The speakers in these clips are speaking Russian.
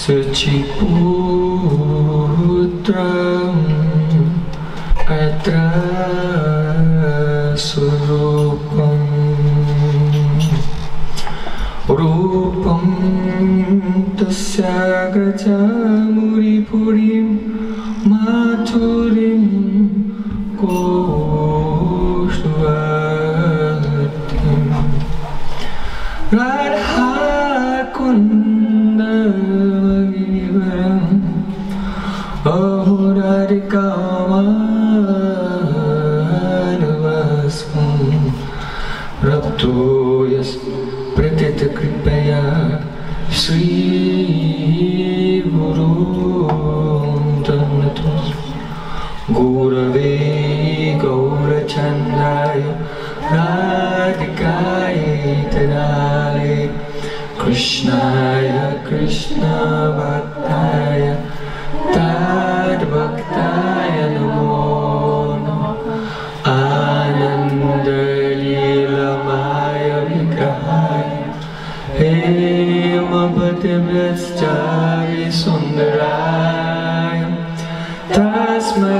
Suciputram atra surupam Rupam tasya gachamuripurim maturim koshvatim Radha kundagivaram ahoradikamanavasam raptoyas pratita kripaya Sri Guru Tannatos Gurave Gaurachandaya Radhikaye Tadale Krishnaya Krishna Bhaktaya Tad Bhaktaya Namo Namo Ananda Lila Maya Vigrahaya Hemabhativyaschari Sundaraya Tasmai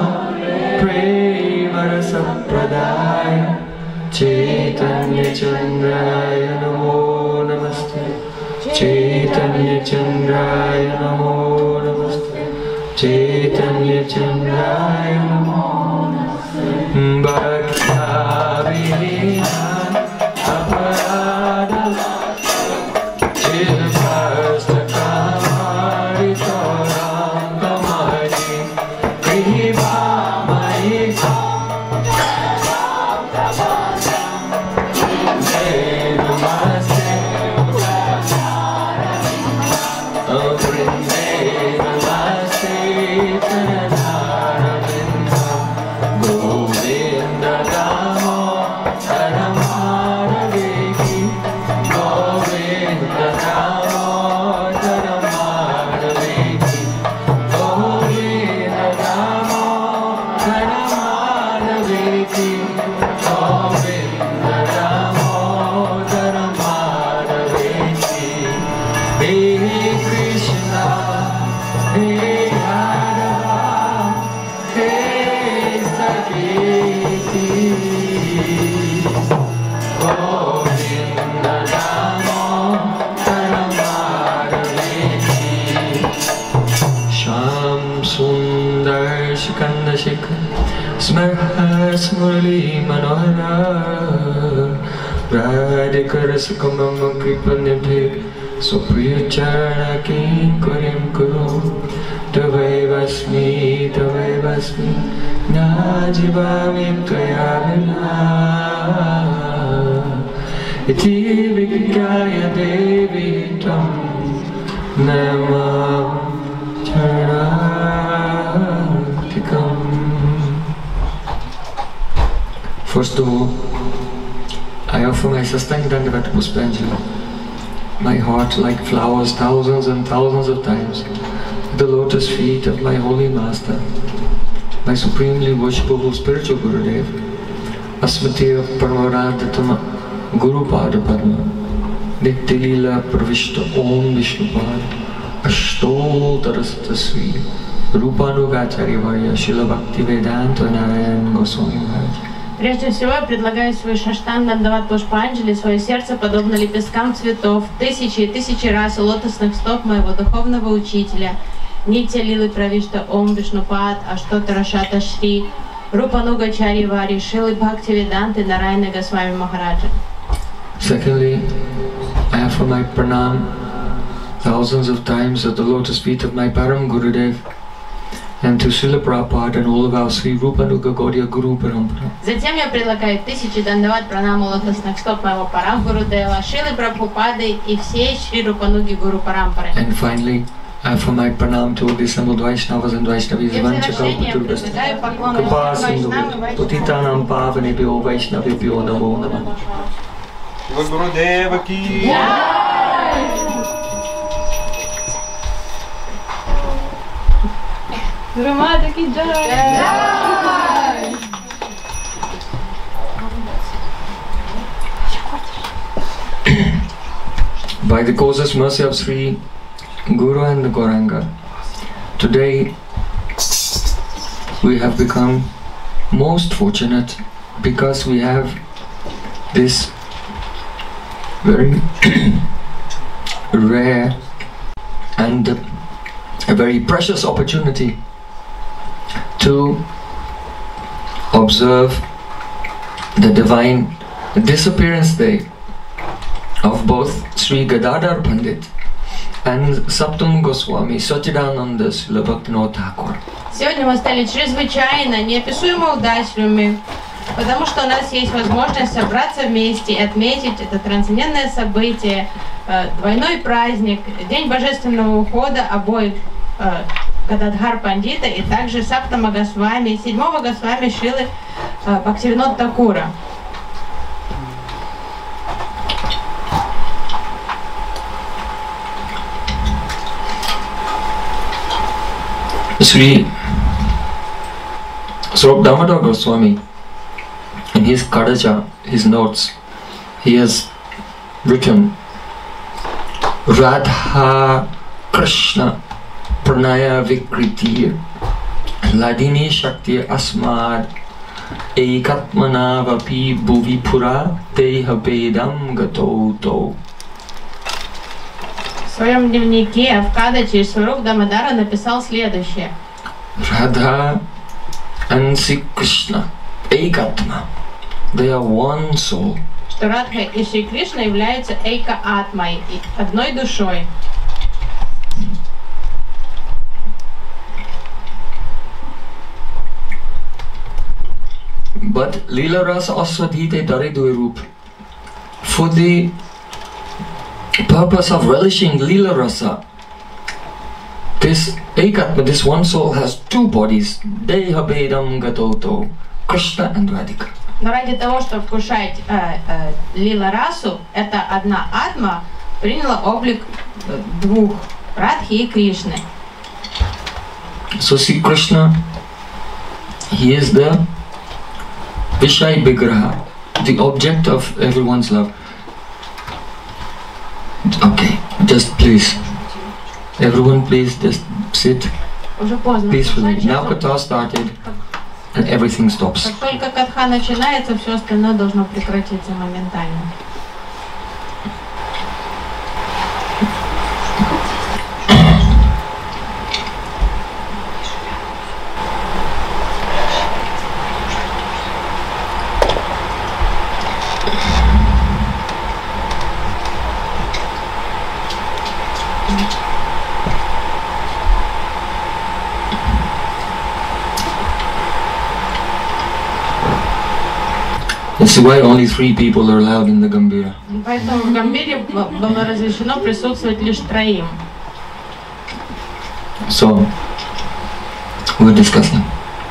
Mahaprema Pradaya Chaitanya Chandraya Namo Namaste Chaitanya Chandraya Namo Namaste Chaitanya Chandraya Namo Namaste Bhakta Vinaya Aparada Chilvasta Kamari Toram Kamari Kriva Mahika Smurli Manohara Radhika Rasakamam Kripanidhik Supriya Charana Kinkurim Kuru Tavaivasmi Najivami Tvayavina Iti Vikyaya Devi Tvam Namam Charanatikam. First of all, I offer my Sastanga Dandavata Puspanjali, my heart like flowers thousands and thousands of times at the lotus feet of my holy master, my supremely worshipable spiritual Gurudev, Asmatiya Paramaradhatama Guru Pada Padma, Nitya Pravishta Om Vishnupad, Ashtoltarasata Sri, Rupanugacharya Varya, Srila Bhaktivedanta Narayan Goswami Maharaj. Прежде всего, я предлагаю свой Шаштанг Дандават Пушпанджали, свое сердце, подобно лепесткам цветов, тысячи и тысячи раз у лотосных стоп моего духовного учителя, Нитья Лилы Правишта Ом Вишнупад, Аштотара Шата Шри, Рупанугачари Вари, Шилы Бхактивиданты Нараяна Госвами Махараджа. Secondly, I offer my pranam thousands of times at the lotus feet of my Param Gurudev, and to Srila Prabhupada and all of our Sri Rupanuga Gaudiya Guru Parampara. Затем я предлагаю тысячи дандават пранаму лотосных стоп моего Парам Гурудева, Шилы Прабхупады и всей Шри Рупануги Гуру Парампары. And finally, I offer my pranam to all the assembled Vaishnavas and Vaishnavis. Vanchakaupaturvasta Kripa Sindhu Patitanam Pavanebhyo Vaishnavibhyo Namo Namah. Gurudeva ki Guru Mata ki jai. By the causeless mercy of Sri Guru and the Gauranga. Today we have become most fortunate because we have this very rare and a very precious opportunity to observe the divine disappearance day of both Sri Gadadhar Pandit and Saptam Goswami Sachidananda Srila Bhaktivinoda Thakur. Сегодня мы стали чрезвычайно, неописуемо удачливыми, потому что у нас есть возможность собраться вместе и отметить это трансцендентное событие, двойной праздник, День Божественного Ухода обоих Гададхар Пандита и также Саптама Госвами, седьмого Госвами Шрилы Бхактивинода Thakura. Sri Swarup Damodar Goswami, in his Kadacha, his notes, he has written Radha Krishna Pranaya Vikriti Ladini Shakti Asmad Ekatmana Vapi Bhuvipura Teha Bedam Gato. В своем дневнике в Кадаче Сваруп Дамодара написал следующее. Radha and Sri Krishna, Ekatma, they are one soul. Что Радха и Шри Кришна являются Эйка Атмой, одной душой. But Leela Rasa Aswadhite Daridwe Roop, for the purpose of relishing Leela Rasa, this Ekatma, this one soul, has two bodies, Deha Bedam Gatoto, Krishna and Radhika. Но ради того, чтобы вкушать Лила Расу, эта одна Атма приняла облик двух, Радхи и Кришны. So see Krishna, he is the Vishai Vigraha, the object of everyone's love. Okay, just please, everyone please just sit peacefully. Now Katha started and everything stops. Как только катха начинается, все остальное должно прекратиться моментально. That's why only 3 people are allowed in the Gambhira. Поэтому в Гамбире было разрешено присутствовать лишь 3. So, we're discussing.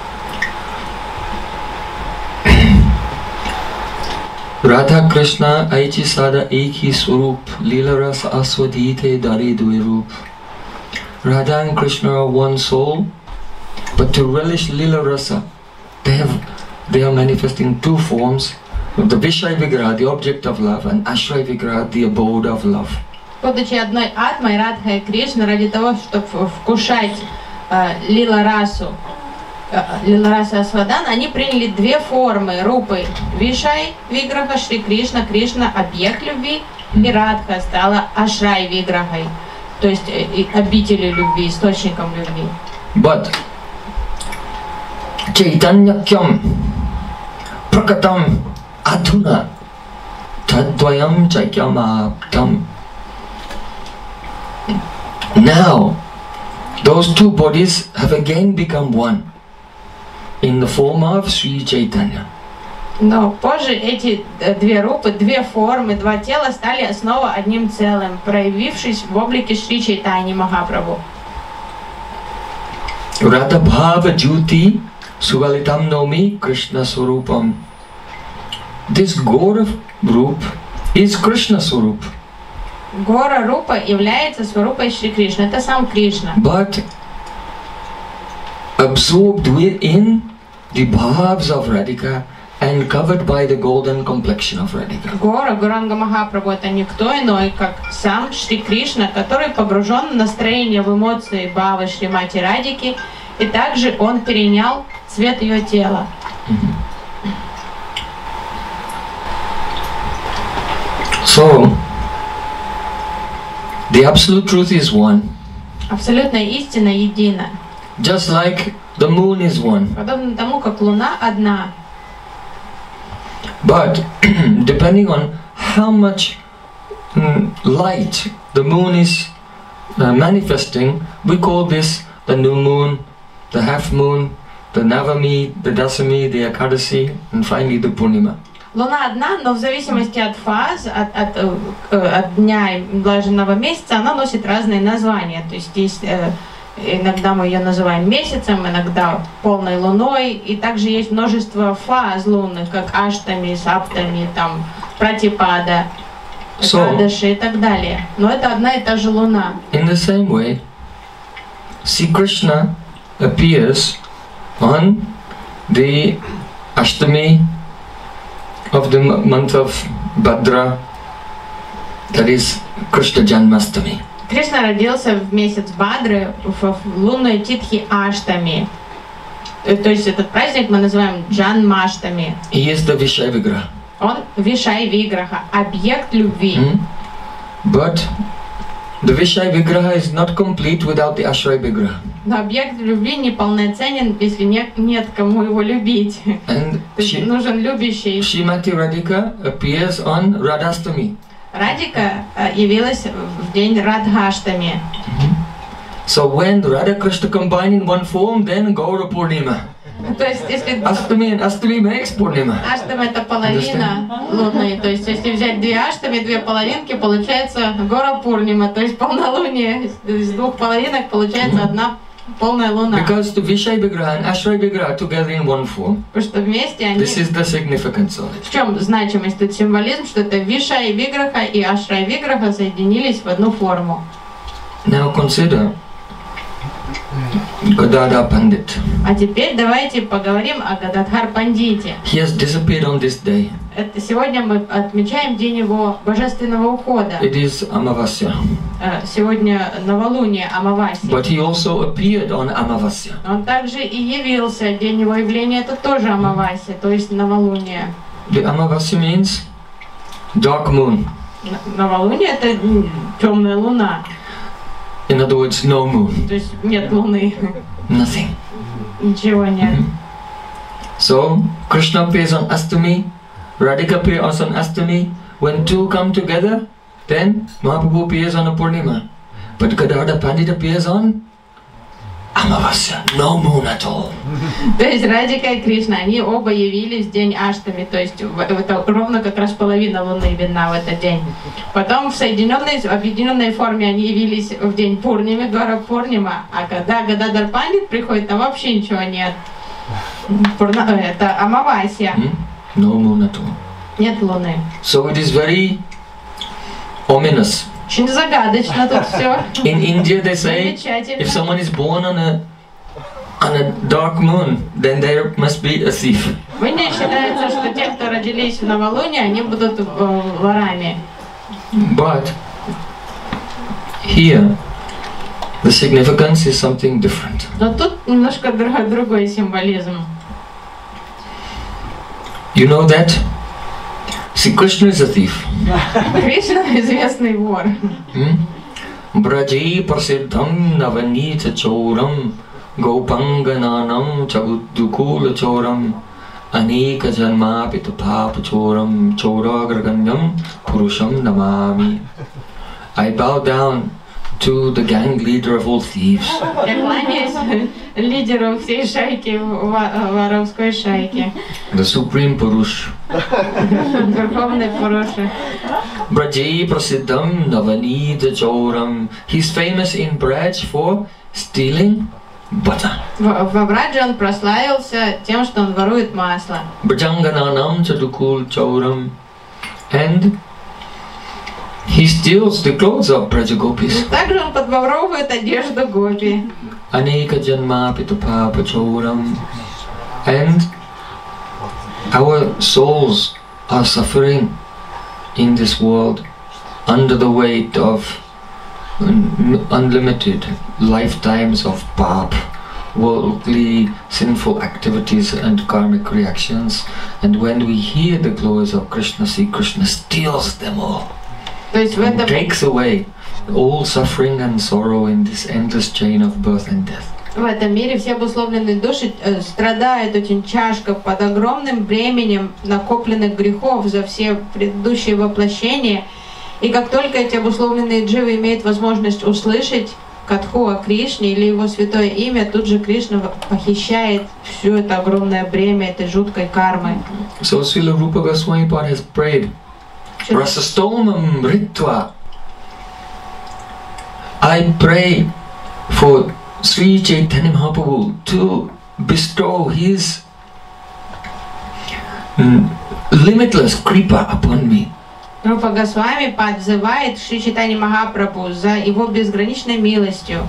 Radha Krishna Aichi Sada Eki Swarup Leela Rasa Aswadhite Dari Dve Roop. Radha and Krishna are one soul, but to relish Leela Rasa, they are manifesting 2 forms of the Vishai Vigraha, the object of love, and Ashray Vigraha, the abode of love. Будучи одной Атмой, Радха и Кришна, ради того, чтобы вкушать Лила Расу Асвадан, они приняли 2 формы рупы. Вишай Виграха, Шри Кришна, Кришна объект любви, и Радха стала Ашрай Виграхой, то есть обителью любви, источником любви. But Chaitanyakyam Prakatam Adhuna Tadvayam Chaikyamaptam. Now, those 2 bodies have again become one in the form of Sri Chaitanya. Но позже эти 2 рупы, 2 формы, 2 тела стали снова одним целым, проявившись в облике Шри Чайтаньи Махапрабху. Radha Bhava Jyoti Sugalitam Nomi Krishna Swarupam. This Gaura Roop is Krishna Swarup. Гора Рупа является Сварупой Шри Кришны, это сам Кришна. But absorbed within the bhavs of Radhika and covered by the golden complexion of Radhika. Гора, Гуранга Махапрабху, это никто иной, как сам Шри Кришна, который погружен в настроение, в эмоции Бхавы Шримати Радики, и также он перенял цвет ее тела. So, the absolute truth is one. Абсолютная истина едина. Just like the moon is one. Подобно тому, как Луна одна. But depending on how much light the moon is manifesting, we call this the new moon, the half moon, the Navami, the Dasami, the Ekadasi, and finally the Purnima. Луна одна, но в зависимости от фаз, от дня и блаженного месяца, она носит разные названия. То есть иногда мы ее называем месяцем, иногда полной луной, и также есть множество фаз лунных, как Аштами, Саптами, там, Пратипада, Экадаши и так далее. Но это одна и та же луна. In the same way, Sri Krishna appears on the Ashtami of the month of Bhadra, that is Krishna Janmastami. Кришна родился в месяц Бадры, в лунной титхи Аштами. То есть этот праздник мы называем Джанмаштами. He is the Vishaya Vigraha. Он Вишай Виграха, объект любви. But the Vishaya Vigraha is not complete without the Ashray Vigraha. Но объект любви неполноценен, если нет кому его любить. And То есть нужен любящий. Srimati Radhika appears on Radhastami. Радика явилась в день Радхаштами. So when Radha Krishna combine in one form, then Gaura Purnima. То есть если Ashtami and Ashtami makes Purnima. Аштам это половина лунной, то есть если взять две аштами, две половинки, получается Гора Пурнима, то есть полнолуние. Из двух половинок получается одна полная луна. Because the Vishaya Vigraha and Ashray Vigraha are together in one form. Потому что вместе они... This is the significance of it. В чем значимость, тут символизм, что это Вишай Виграха и Ашрай Виграха соединились в одну форму. Now consider Gadadhar Pandit. А теперь давайте поговорим о Гададхар Пандите. He has disappeared on this day. Это сегодня мы отмечаем день его божественного ухода. It is Amavasya. Сегодня новолуние, Амавасия. But he also appeared on Amavasya. Он также и явился, день его явления это тоже Амавасия, то есть новолуние. The Amavasya means dark moon. Новолуние это темная луна. In other words, no moon. То есть нет луны. Nothing. Ничего нет. So Krishna appears on Astami, Radhika appears on Astami. When two come together, then Mahaprabhu appears on a Purnima. But Gadadhar Pandit appears on Amavasya, no moon at all. То есть Радика и Кришна, они оба явились в день Аштами, то есть это ровно как раз половина луны видна в этот день. Потом в объединенной форме они явились в день Пурними, Гора Пурнима, а когда Гададхар Пандит приходит, там вообще ничего нет. Это Амавасия. No moon at all. Нет луны. So it is very ominous. Очень загадочно тут все. In India they say if someone is born on a dark moon, then there must be a thief. В Индии считается, что те, кто родились в новолуние, они будут ворами. But here the significance is something different. Но тут немножко другой символизм. You know that Sri Krishna is a thief. Кришна известный вор. Braji prasiddham navanita choram gopangananam chabudukula choram aneka janma pitapapa choram choragraganyam purusham namami. I bow down to the gang leader of all thieves. Я кланяюсь лидеру всей шайки, воровской шайки. The Supreme Purush. Верховный Пуруша. Braji prasiddham navanita choram. He's famous in Braj for stealing butter. В Брадже он прославился тем, что он ворует масло. Brajangananam chadukul choram. And he steals the clothes of Brajagopis. Также он подворовывает одежду гопи. Aneka janma pitapapa choram. And Our souls are suffering in this world under the weight of unlimited lifetimes of pap, worldly sinful activities and karmic reactions, and when we hear the glories of Krishna, see Krishna steals them all. То есть в And этом, takes away all suffering and sorrow in this endless chain of birth and death. в этом мире все обусловленные души страдают очень тяжко под огромным бременем накопленных грехов за все предыдущие воплощения. И как только эти обусловленные дживы имеют возможность услышать катху о Кришне или его святое имя, тут же Кришна похищает все это огромное бремя этой жуткой кармы. So Srila Rupa Goswami Pad has prayed, Rasastomam Ritva. I pray for Sri Chaitanya Mahaprabhu to bestow his limitless kripa upon me. Рупа Госвами подзывает Шри Чайтаньи Махапрабху за его безграничной милостью.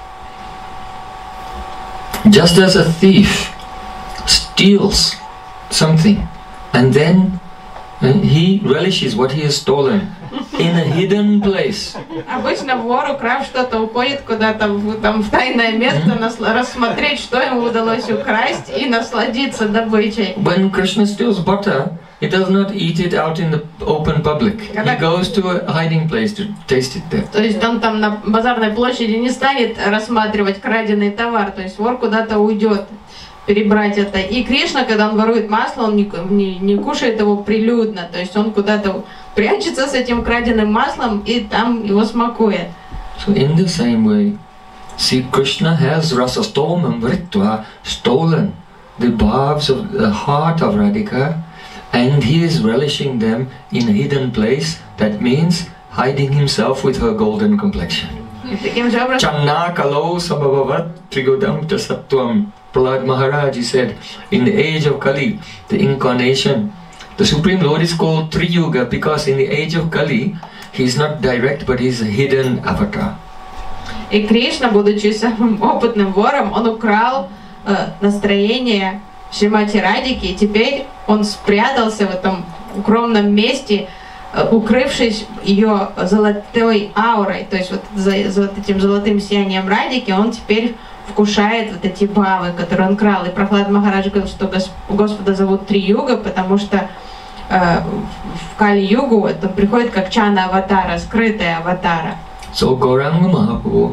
Just as a thief steals something and then he relishes what he has stolen in a hidden place. Обычно вор, украв что-то, уходит куда-то в тайное место, рассмотреть, что ему удалось украсть, и насладиться добычей. When Krishna steals butter, he does not eat it out in the open public. He goes to a hiding place to taste it there. То есть он там на базарной площади не станет рассматривать краденый товар, то есть вор куда-то уйдет перебрать это. И Кришна, когда он ворует масло, он не кушает его прилюдно, то есть он куда-то прячется с этим краденым маслом и там его смакует. So in the same way, see, Krishna has Rasastomam Vritva stolen the bhavs of the heart of Radhika, and he is relishing them in a hidden place. That means hiding himself with her golden complexion. Таким же образом, Channa kalo sabhavavat trigodam tasattvam. Prahlad Maharaj, he said, in the age of Kali, the incarnation, the Supreme Lord is called Triyuga because in the age of Kali, he is not direct but he is a hidden avatar. и Кришна, будучи самым опытным вором, он украл настроение Шримати Радики, и теперь он спрятался в этом укромном месте, укрывшись ее золотой аурой, то есть вот за вот этим золотым сиянием Радики, он теперь вкушает вот эти бхавы, которые он крал. И Прохлад Махарадж говорил, что Господа зовут Три-юга, потому что в Кали-югу это приходит как чана аватара, скрытая аватара. So Gauranga Mahaprabhu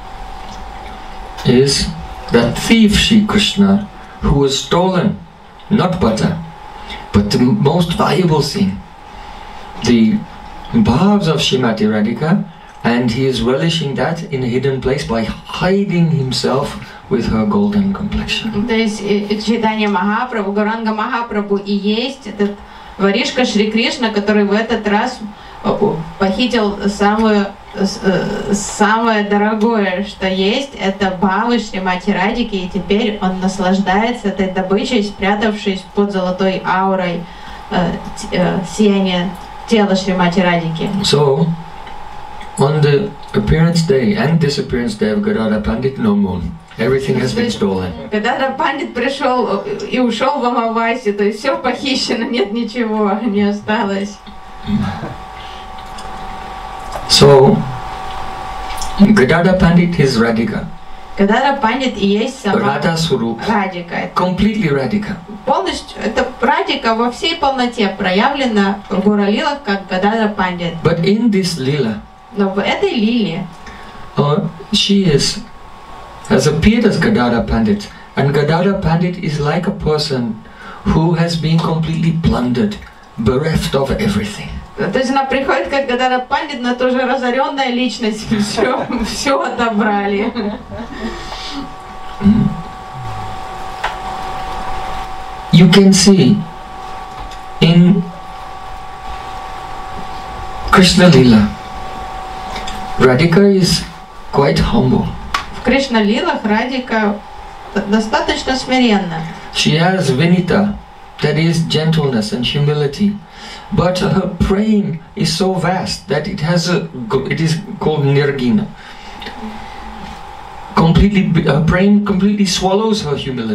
is that thief Shri Krishna who has stolen not butter but the most valuable thing, the bhavs of Srimati Radhika, and he is relishing that in a hidden place by hiding himself with her golden complexion. То есть Чайтанья Махапрабху, Гауранга Махапрабху и есть этот воришка Шри Кришна, который в этот раз похитил самое дорогое, что есть, это бхавы Шримати Радики, и теперь он наслаждается этой добычей, спрятавшись под золотой аурой сияния тела Шримати Радики. So, on the appearance day and disappearance day of Gadadhar Pandit, no moon. Everything has been stolen. Когда Пандит пришел и ушел в Амаваси, то есть все похищено, нет ничего, не осталось. So, Gadadhar Pandit is Radhika. Гададхар Пандит и есть сама Radha Swarup. Радика. Completely Radhika. Полностью, это Радика во всей полноте проявлена в Гора-лилах как Гададхар Пандит. But in this lila, Но в этой лиле she has appeared as Gadadhar Pandit, and Gadadhar Pandit is like a person who has been completely plundered, bereft of everything. то есть она приходит как Гададхар Пандит, но тоже разоренная личность, все отобрали. You can see in Krishna Lila, Radhika is quite humble. В Кришна-лилах Радика достаточно смиренна. She has Vinita, that is gentleness and humility. But her praying is so vast that it is called Nirgina. Her praying completely swallows her humility.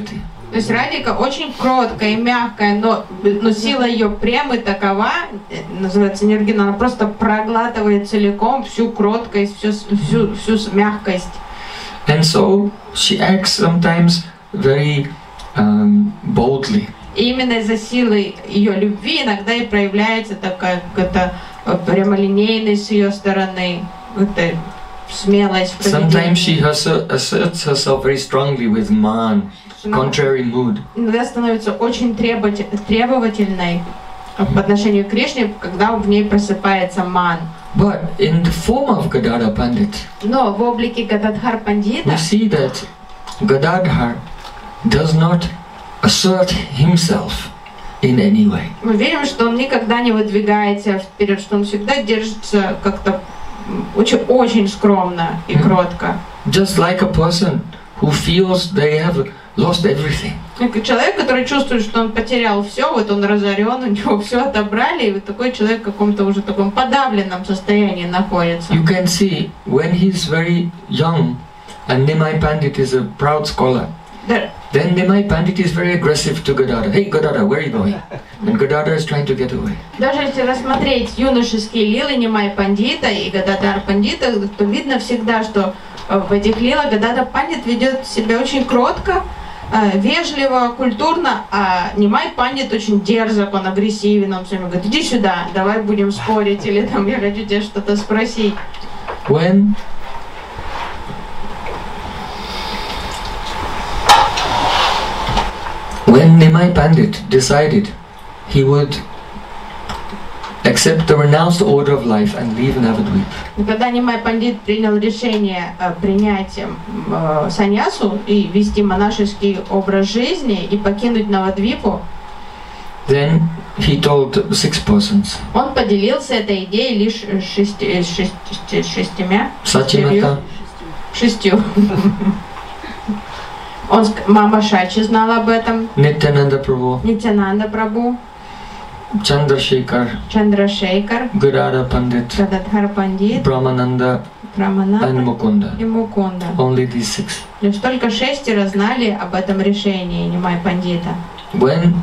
То есть Радика очень кроткая и мягкая, но сила ее премы такова, называется энергия, она просто проглатывает целиком всю кроткость, всю мягкость. And so she acts sometimes very boldly. И именно из-за силы ее любви иногда и проявляется такая какая-то прямолинейность с ее стороны, какая-то смелость в Sometimes she поведении. asserts herself very strongly with man, contrary mood. Иногда становится очень требовательной по отношению к Кришне, когда в ней просыпается ман. But in the form of Gadadhar Pandit, Но в облике Гададхар we Пандита see that Gadadhar does not assert himself in any way. мы видим, что он никогда не выдвигается вперед, что он всегда держится как-то очень скромно и кротко. Just like a person who feels they have lost everything. Как человек, который чувствует, что он потерял все, вот он разорен, у него все отобрали, и вот такой человек в каком-то уже таком подавленном состоянии находится. You can see when he's very young and Nimai Pandit is a proud scholar. Да, Then Nimai Pandit is very aggressive to Gadadhar. Hey Gadadhar, where are you going? And Gadadhar is trying to get away. даже если рассмотреть юношеские лилы Нимай Пандита и Гададар Пандита, то видно всегда, что в этих лилах Гададар Пандит ведет себя очень кротко, вежливо, культурно, а Нимай Пандит очень дерзок, он агрессивен, он все время говорит: иди сюда, давай будем спорить, или там я хочу тебя что-то спросить. When Nimai Pandit decided he would accept the renounced order of life and leave Navadvip, И когда Нимай Пандит принял решение принять саньясу и вести монашеский образ жизни и покинуть Навадвипу, then he told 6 persons, он поделился этой идеей лишь Sachimata, шестью. Мама Шачи знала об этом, Nityananda Prabhu, Нитянанда Прабhu, Chandrasekhar, Чандрашейкар, Gadadhar Pandit, Гададхар Пандит, Brahmananda and Прамананда Mukunda. и Мукунда. Only these 6. Лишь только 6 знали об этом решении Нимай Пандита. When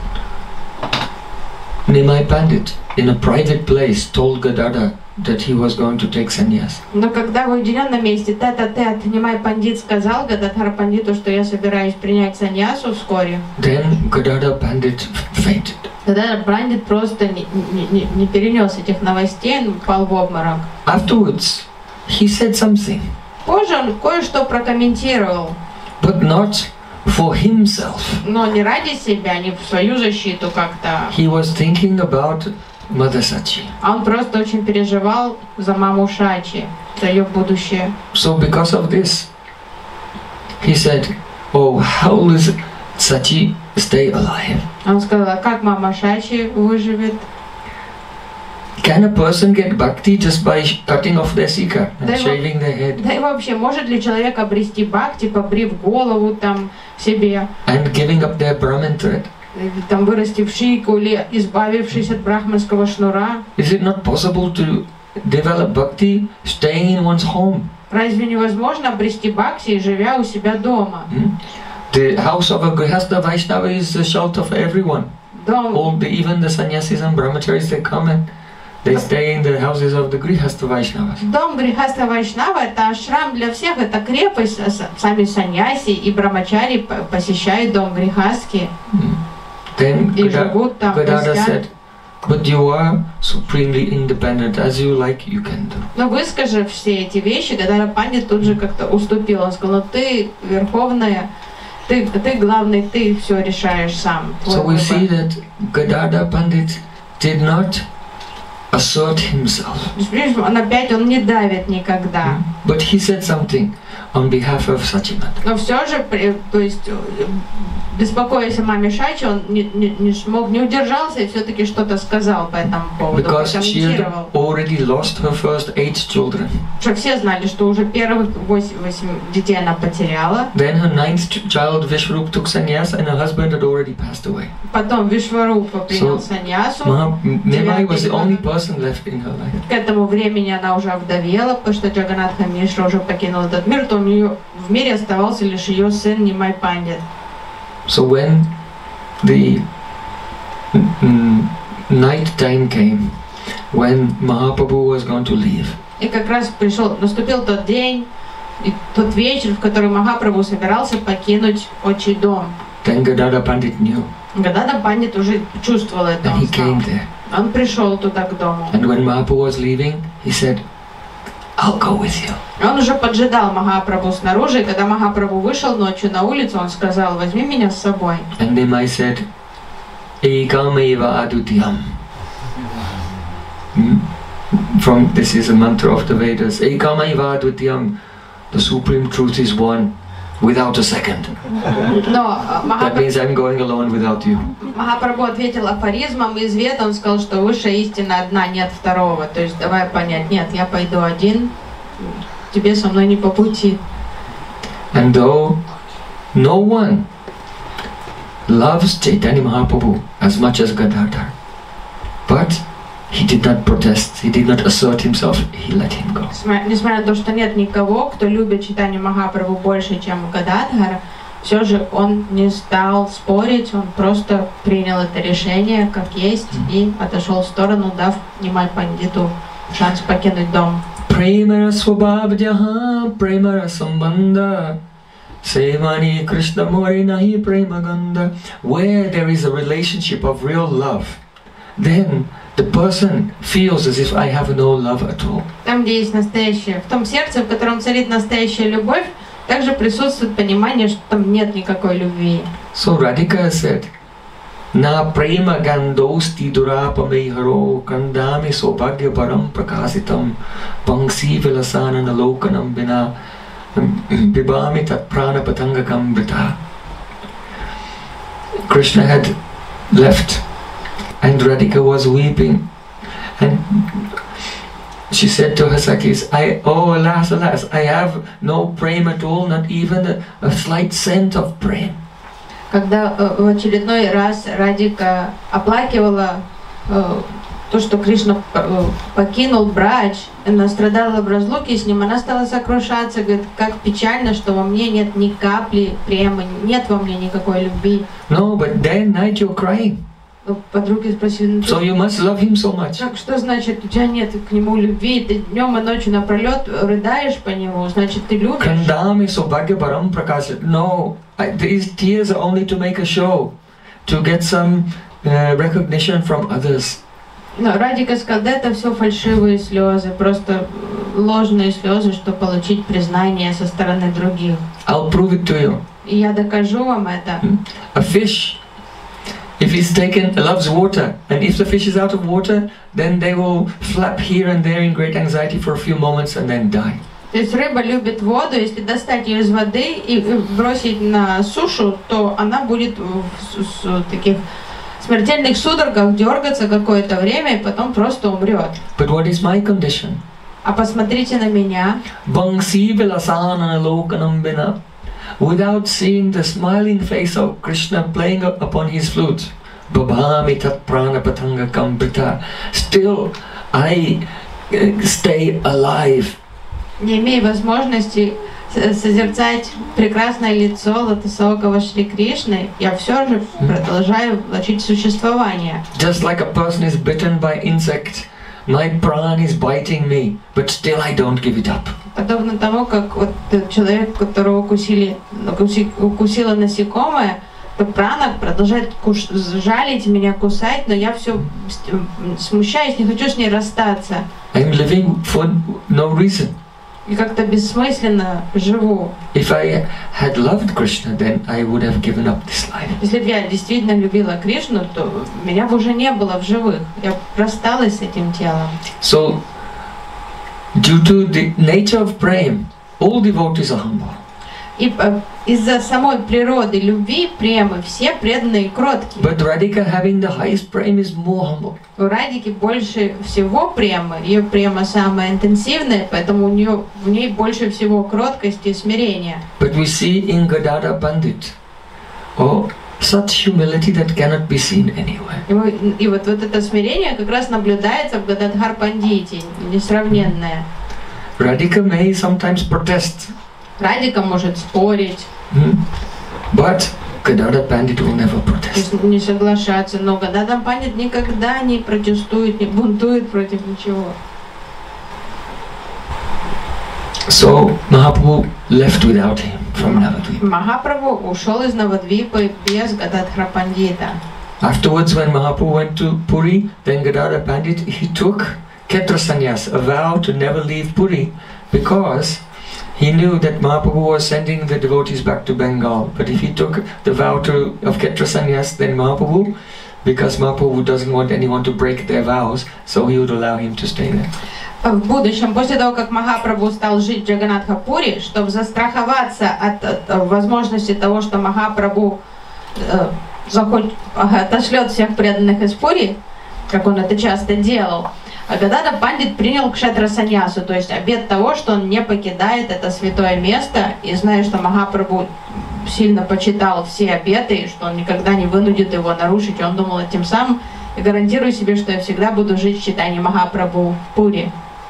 Nimai Pandit in a private place told Gadadhar that he was going to take sannyas, Но когда в уединенном месте тет-а-тет Нимай Пандит сказал Гададхар Пандиту, что я собираюсь принять саньясу вскоре, then Gadadhar Pandit fainted. Гададхар Пандит просто не перенес этих новостей, он упал в обморок. Afterwards, he said something, Позже он кое-что прокомментировал, but not for himself. но не ради себя, не в свою защиту как-то, He was thinking about Mother Sachi. а он просто очень переживал за маму Шачи, за ее будущее. So because of this, he said, oh, how will Sachi stay alive? Он сказал: а как мама Шачи выживет? Can a person get bhakti just by cutting off their sika and Да, shaving their head Да и вообще, может ли человек обрести бхакти, побрив голову там себе, and giving up their Brahmin thread? там вырастив шийку или избавившись от брахманского шнура? Is it not possible to develop bhakti staying in one's home? Разве невозможно обрести бхакти, живя у себя дома? The house of a Grihastha Vaishnava is the shelter for everyone. Дом, Even the sannyasis and brahmacharis, they come and they stay in the houses of the Grihastha Vaishnavas. дом Грихаста Вайшнава — это ашрам для всех, это крепость. Сами саньяси и брамачари посещают дом Грихастки Then и живут там, Gadadhar гостят. said, but you are supremely independent, as you like you can do. Но выскажи все эти вещи, Гададхар Пандит тут же как-то уступил. Он сказал: ну ты верховная, ты главный, ты все решаешь сам. Твой So we выбор. see that Gadadhar Pandit did not assert himself, Видишь, он не давит никогда. but he said something on behalf of Sachimata. Но все же, то есть, беспокоясь о маме Шачи, он не смог, не удержался и все-таки что-то сказал по этому поводу, Because she had прокомментировал. already lost her first 8 children. Что все знали, что уже первых 8 детей она потеряла. Then her 9th child Vishwarup took sannyas and her husband had already passed away. Потом Вишварупа принял саньясу. Nimai was the only person left in her life. К этому времени она уже овдовела, потому что Джаганатха Мишра уже покинул этот мир, то у нее в мире оставался лишь ее сын Нимай Пандит. So when the night time came, when Mahaprabhu was going to leave, И как раз наступил тот день, и тот вечер, в который Махапрабху собирался покинуть отчий дом. then Gadadhar Pandit knew, Гадада Пандит уже чувствовал это, and он he знал. came there. Он пришел туда к дому. And when Mahaprabhu was leaving, he said, I'll go with you. Он уже поджидал Махапрабху снаружи, и когда Махапрабху вышел ночью на улицу, он сказал: возьми меня с собой. And Nimai said, Ekameva adutiyam. From this is a mantra of the Vedas. Ekameva adutiyam. The supreme truth is one, without a second. Но That means I'm going alone without you. Махапрабху ответил афоризмом из Вед, он сказал, что высшая истина одна, нет второго. То есть давай понять, нет, я пойду один, тебе со мной не по пути. And though no one loves Chaitanya Mahaprabhu as much as Gadadhar, but he did not protest, he did not assert himself, he let him go. Несмотря на то, что нет никого, кто любит Чайтанью Махапрабху больше, чем Гададхара, все же он не стал спорить, он просто принял это решение как есть и отошел в сторону, дав Нимай Пандиту шанс покинуть дом. Premara swabhavyaha, premara sambandha, sevani Krishna mori nahi premaganda. Where there is a relationship of real love, then the person feels as if I have no love at all. Там, где есть настоящее, в том сердце, в котором царит настоящая любовь, также присутствует понимание, что там нет никакой любви. So Radhika said, Na prema gandosti durapameharo kandami sobhagya param prakasitam pangsi vilasana nalokanam bina bibami tat prana patangakam brita. Krishna had left and Radhika was weeping, and she said to her Sakhis, oh alas, alas, I have no prem at all, not even a slight scent of prem. Когда в очередной раз Радика оплакивала то, что Кришна покинул Брадж, она страдала в разлуке с ним, она стала сокрушаться, говорит, как печально, что во мне нет ни капли према, нет во мне никакой любви. No, but day and night you're crying. Подруги спросили, So you must love him so much. так что значит, у тебя нет к нему любви, ты днем и ночью напролет рыдаешь по нему, значит, ты любишь? Kandami sobhagya param prakasat. No, these tears are only to make a show, to get some recognition from others. Но Радика сказала, да, это все фальшивые слезы, просто ложные слезы, чтобы получить признание со стороны других. I'll prove it to you. И я докажу вам это. A fish, if he's taken, loves water, and if the fish is out of water, then they will flap here and there in great anxiety for a few moments and then die. То есть рыба любит воду, если достать ее из воды и бросить на сушу, то она будет в таких смертельных судорогах дергаться какое-то время и потом просто умрет. But what is my condition? А посмотрите на меня. Bangsi vilasana nalokanam bina. Without seeing the smiling face of Krishna playing upon his flute, Babhami tat prana patanga kambrita. Still, I stay alive. Не имея возможности созерцать прекрасное лицо лотосоокого Шри Кришны, я все же продолжаю влачить существование. Just like a person is bitten by insect, my prana is biting me, but still I don't give it up. Подобно тому, как вот человек, которого укусило насекомое, то прана продолжает жалить меня, кусать, но я все смущаюсь, не хочу с ней расстаться. I'm living for no reason. И как-то бессмысленно живу. If I had loved Krishna, then I would have given up this life. Если бы я действительно любила Кришну, то меня бы уже не было в живых. Я рассталась с этим телом. So, due to the nature of prem, all devotees are humble. И из-за самой природы любви, премы, все преданные и кроткие. But Radhika, having the highest prem, is more humble. У Радики больше всего премы, ее према самая интенсивная, поэтому в ней больше всего кроткости и смирения. But we see in Gadadhar Pandit, such humility that cannot be seen anywhere. И вот это смирение как раз наблюдается в Гададхар Пандите, несравненное. Radhika may sometimes protest. Радика может спорить. But Gadadhar Pandit will never То protest. есть не соглашаться, но Гададар Пандит никогда не протестует, не бунтует против ничего. So Mahaprabhu left without him from Navadvip. Махапрабху ушел из Навадвипы без Гададхара Пандита. Afterwards, when Mahaprabhu went to Puri, then Gadadhar Pandit, he took Kshetra Sannyas, a vow to never leave Puri, because he knew that Mahaprabhu was sending the devotees back to Bengal. But if he took the vow of Kshetra Sannyas, then Mahaprabhu, because Mahaprabhu doesn't want anyone to break their vows, so he would allow him to stay there. В будущем, после того, как Махапрабху стал жить в Джаганатха-Пури, чтобы застраховаться от возможности того, что Махапрабху отошлет всех преданных из Пури, как он это часто делал, Гададхар Пандит принял Кшетра Саньясу, то есть обет того, что он не покидает это святое место, и зная, что Махапрабху сильно почитал все обеты, и что он никогда не вынудит его нарушить, он думал этим самым, и гарантирую себе, что я всегда буду жить в читании Махапрабху в Пури.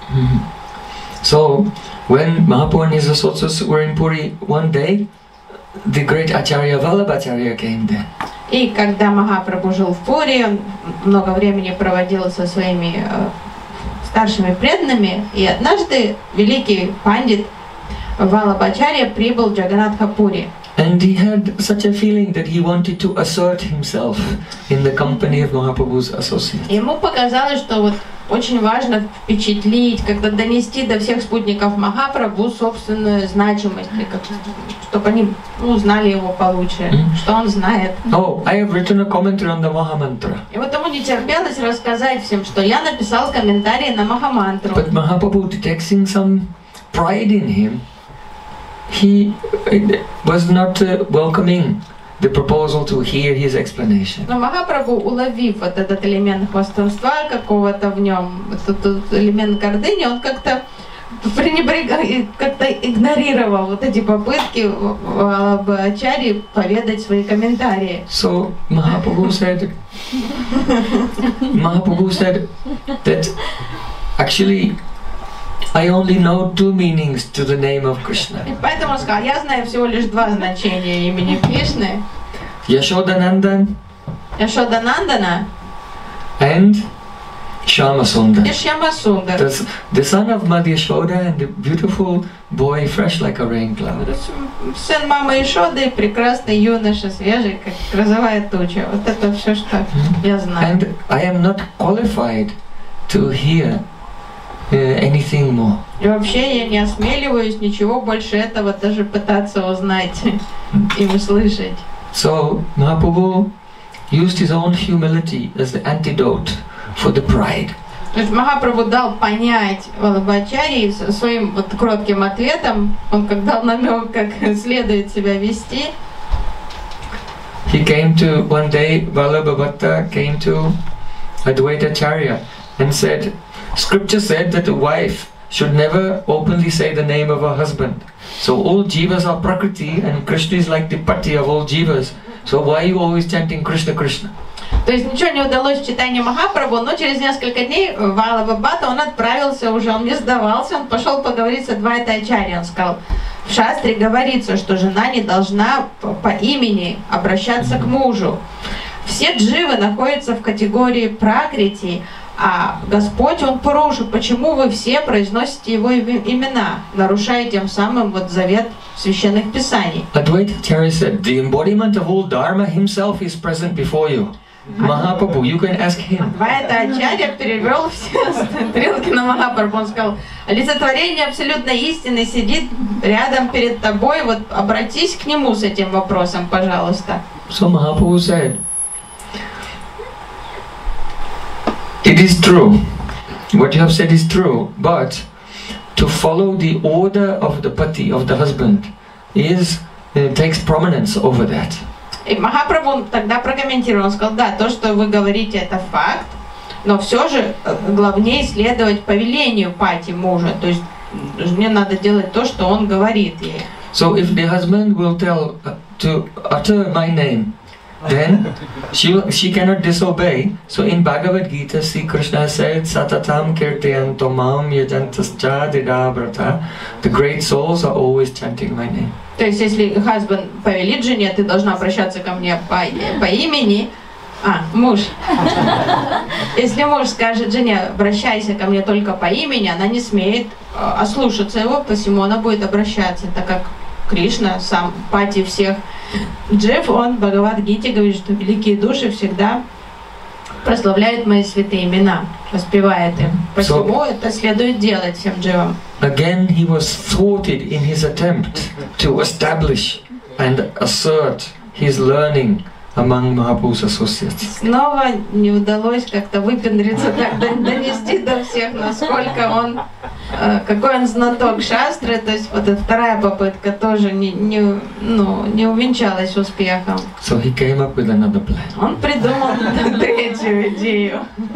So, when Mahaprabhu and his associates were in Puri one day, the great Acharya Vallabhacharya came there. И когда Махапрабху жил в Пури, он много времени проводил со своими старшими преданными, и однажды великий пандит Валабхачарья прибыл в Джаганатха-Пури. And he had such a feeling that he wanted to assert himself in the company of Mahaprabhu's associates. Ему показалось, что вот очень важно впечатлить, когда донести до всех спутников Махапрабху собственную значимость, чтобы они узнали его получше, что он знает. Oh, I have written a commentary on the Mahamantra. И вот ему не терпелось рассказать всем, что я написал комментарий на Махамантру. But Mahaprabhu, detecting some pride in him, he was not welcoming the proposal to hear his explanation. Но Махапрабху, уловив вот этот элемент хвастовства какого-то в нем, этот элемент гордыни, он как-то как-то игнорировал вот эти попытки Валабхачарьи поведать свои комментарии. So Mahaprabhu said that actually I only know two meanings to the name of Krishna. И поэтому он сказал, я знаю всего лишь два значения имени Кришны. Yashodanandan Яшоданандана and Shyamasundar. и Шьямасундар. The son of Mother Yashoda and the beautiful boy fresh like a rain cloud. Сын мамы Ишоды, прекрасный юноша, свежий, как грозовая туча. Вот это все, что я знаю. And I am not qualified to hear anything more. И вообще я не осмеливаюсь ничего больше этого даже пытаться узнать и услышать. So Mahaprabhu used his own humility as the antidote for the pride. То есть Махапрабху дал понять Валабхачарьи своим вот кротким ответом, он как дал намек, как следует себя вести. He came to, one day Vallabhabhatta came to Advaitacharya and said, Scripture said that a wife should never openly say the name of her husband. So all jivas are Prakriti and Krishna is like the pati of all jivas. So why are you always chanting Krishna Krishna? То есть ничего не удалось в читании Махапрабху, но через несколько дней Валабхабхата он отправился уже, он не сдавался, он пошел поговорить с Адвайтачарьей. Он сказал, в шастре говорится, что жена не должна по имени обращаться к мужу. Все дживы находятся в категории пракрити, а Господь, Он Пуруша. Почему вы все произносите Его имена, нарушая тем самым вот завет священных писаний? Advaitacharya said, the embodiment of all dharma himself is present before you. Mahaprabhu, you can ask him. Адвайтачарья перевел все стрелки на Махапрабху. Он сказал, олицетворение абсолютной истины сидит рядом перед тобой, вот обратись к нему с этим вопросом, пожалуйста. So Mahaprabhu said, it is true, what you have said is true, but to follow the order of the pati, of the husband, takes prominence over that. И Махапрабху тогда прокомментировал, он сказал, да, то, что вы говорите, это факт, но все же главнее следовать повелению пати мужа, то есть мне надо делать то, что он говорит ей. So if the husband will tell to utter my name, then she cannot disobey. So in Bhagavad Gita, Sri Krishna said, Satatam kirtayanto mam yajantascha didabrata. The great souls are always chanting my name. То есть, если husband повелит жене, ты должна обращаться ко мне по имени, муж. Если муж скажет жене, обращайся ко мне только по имени, она не смеет ослушаться его, посему она будет обращаться, так как Кришна, сам пати всех джив, он в Бхагавад-гите говорит, что великие души всегда прославляют мои святые имена, воспевает им. Посему это следует делать всем дживам. Again he was thwarted in his attempt to establish and assert his learning among Mahaprabhu's associates. Снова не удалось как-то выпендриться, так донести до всех, насколько он, какой он знаток шастры. То есть вот эта вторая попытка тоже не увенчалась успехом. So he came up with another plan. Он придумал третью идею.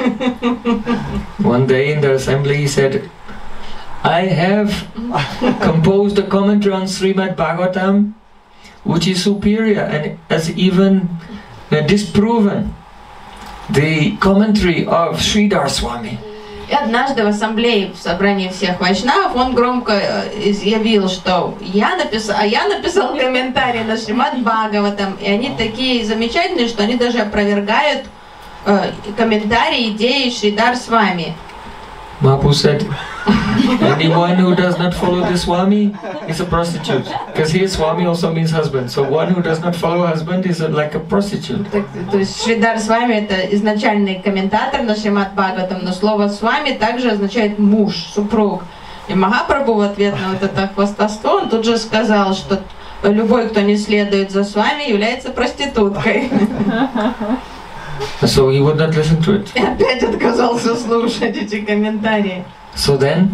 One day in the assembly he said, I have composed a commentary on Srimad Bhagavatam, which is superior and has even disproven the commentary of Sridhar Swami. И однажды в ассамблее, в собрании всех вайшнавов, он громко изъявил, что я написал комментарии на Шримад Бхагаватам, и они такие замечательные, что они даже опровергают комментарии, идеи Шридар Свами. Mahaprabhu said, anyone who does not follow the Swami is a prostitute. Because here Swami also means husband. So one who does not follow husband is like a prostitute. То есть Шридар Свами это изначальный комментатор на Шримад Бхагаватам, но слово Свами также означает муж, супруг. И Махапрабху в ответ на вот это хвастовство, он тут же сказал, что любой, кто не следует за Свами, является проституткой. So he would not listen to it. И опять отказался слушать эти комментарии. So then,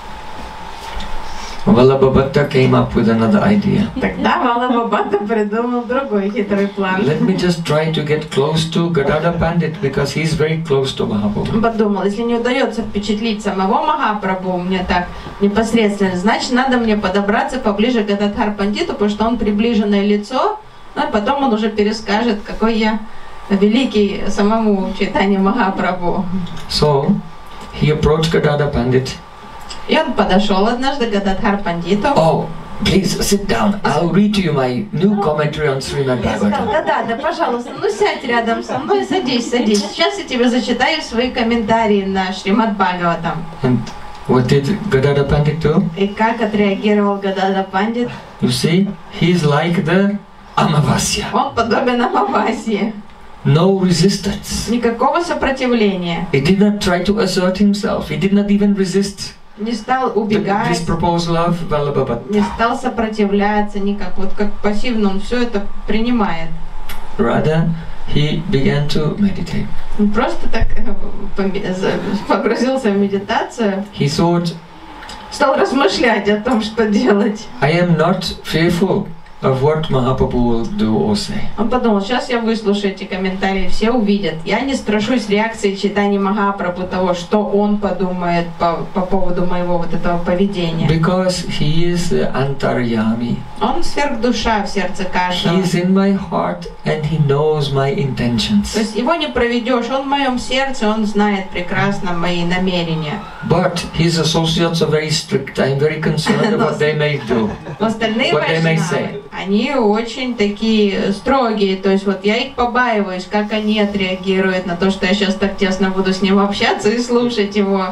Vallabhabhatta came up with another idea. Тогда Валабхабхата придумал другой хитрый план. Let me just try to get close to Gadadhar Pandit because he's very close to Mahaprabhu. Он подумал, если не удается впечатлить самого Махапрабху мне так непосредственно, значит надо мне подобраться поближе к Гададхар Пандиту, потому что он приближенное лицо, а потом он уже перескажет, какой я великий самому Чайтанья Махапрабху. So he approached Gadadhar Pandit. И он подошел однажды к Гададхар Пандиту. Oh, please sit down. I'll read to you my new commentary on Srimad И сказал, Bhagavatam. да, пожалуйста, сядь рядом со мной, садись. Сейчас я тебе зачитаю свои комментарии на Шримад Бхагаватам. And what did Gadadhar Pandit do? И как отреагировал Гададхар Пандит? You see, he's like the Amavasya. Он подобен Амавасье. No resistance. Никакого сопротивления. He did not try to assert himself. He did not even resist Не стал this убегать, proposal of Vallabhabhatta. не стал сопротивляться никак. Вот как пассивно он все это принимает. Rather, he began to meditate. Он просто так погрузился в медитацию, He thought, стал размышлять о том, что делать. I am not fearful of what Mahaprabhu will do or say. Он подумал, сейчас я выслушаю эти комментарии, все увидят. Я не страшусь реакции Чайтаньи Махапрабху, того, что он подумает по поводу моего вот этого поведения. Because he is the Antaryami. Он сверхдуша в сердце каждого. He is in my heart and he knows my intentions. То есть его не проведешь, он в моем сердце, он знает прекрасно мои намерения. But his associates are very strict. I am very concerned what they may do. Но остальные What they may вайшнавы, say. они очень такие строгие, то есть вот я их побаиваюсь, как они отреагируют на то, что я сейчас так тесно буду с ним общаться и слушать его,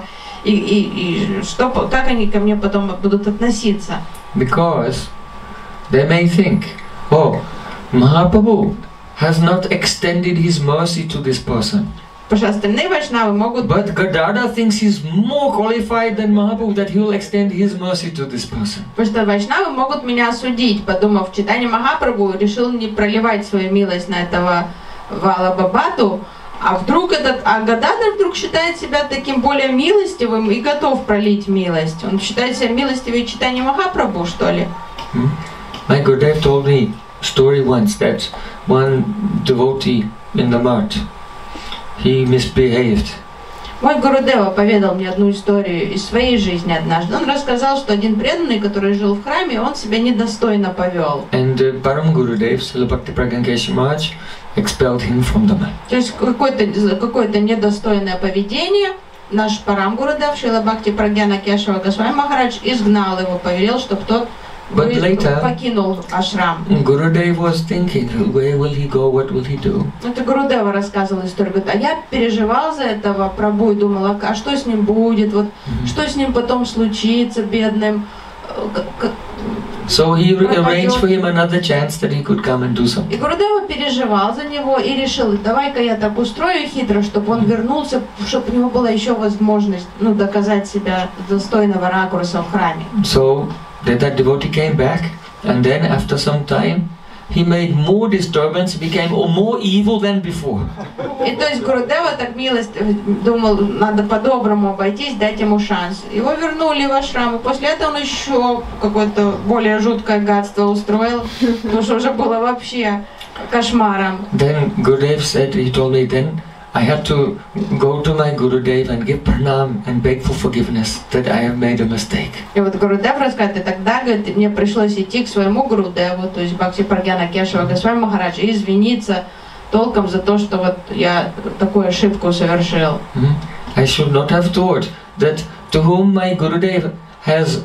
и что, как они ко мне потом будут относиться. Because they may think, oh, Mahaprabhu has not extended his mercy to this person. Потому что остальные вайшнавы могут... But Gadadhar thinks he's more qualified than Mahaprabhu that he will extend his mercy to this person. Потому что вайшнавы могут меня осудить, подумав, Чайтанья Махапрабху решил не проливать свою милость на этого Валабхабхату, а Гададхар вдруг считает себя таким более милостивым и готов пролить милость. Он считает себя милостивее Чайтаньи Махапрабху, что ли? My Gurudev told me a story once that one devotee in the mart, he misbehaved. Мой Гурудева поведал мне одну историю из своей жизни однажды. Он рассказал, что один преданный, который жил в храме, он себя недостойно повел. And Param Gurudev, Srila Bhakti Pragyan Keshav Maharaj, expelled him from the mat. То есть какое-то недостойное поведение наш Парам Гурудев Шрила Бхакти Прагьяна Кешава Госвами Махарадж изгнал его, повелел, чтобы тот But later, покинул ашрам. Gurudev was thinking, where will he go, what will he do? Это Гурудева рассказывал историю, говорит, а я переживал за этого Прабху и думала, а что с ним будет, вот, что с ним потом случится, бедным. So he arranged for him another chance that he could come and do something. И Гурудева переживал за него и решил, давай-ка я так устрою хитро, чтобы он вернулся, чтобы у него была еще возможность, доказать себя достойного ракурса в храме. So that devotee came back, and then after some time, he made more disturbance, became more evil than before. И то есть Гурудева так милость думал, надо по-доброму обойтись, дать ему шанс. Его вернули в ашрам, и после этого он еще какое-то более жуткое гадство устроил, потому что уже было вообще кошмаром. Then Gurudev said, he told me, then I had to go to my Gurudev and give pranam and beg for forgiveness that I have made a mistake. И вот Гурудев рассказывает, и тогда, говорит, мне пришлось идти к своему Гурудеву, то есть Бхакти Прагьяна Кешава Госвами Махарадж, и извиниться толком за то, что вот я такую ошибку совершил. I should not have thought that to whom my Gurudev has,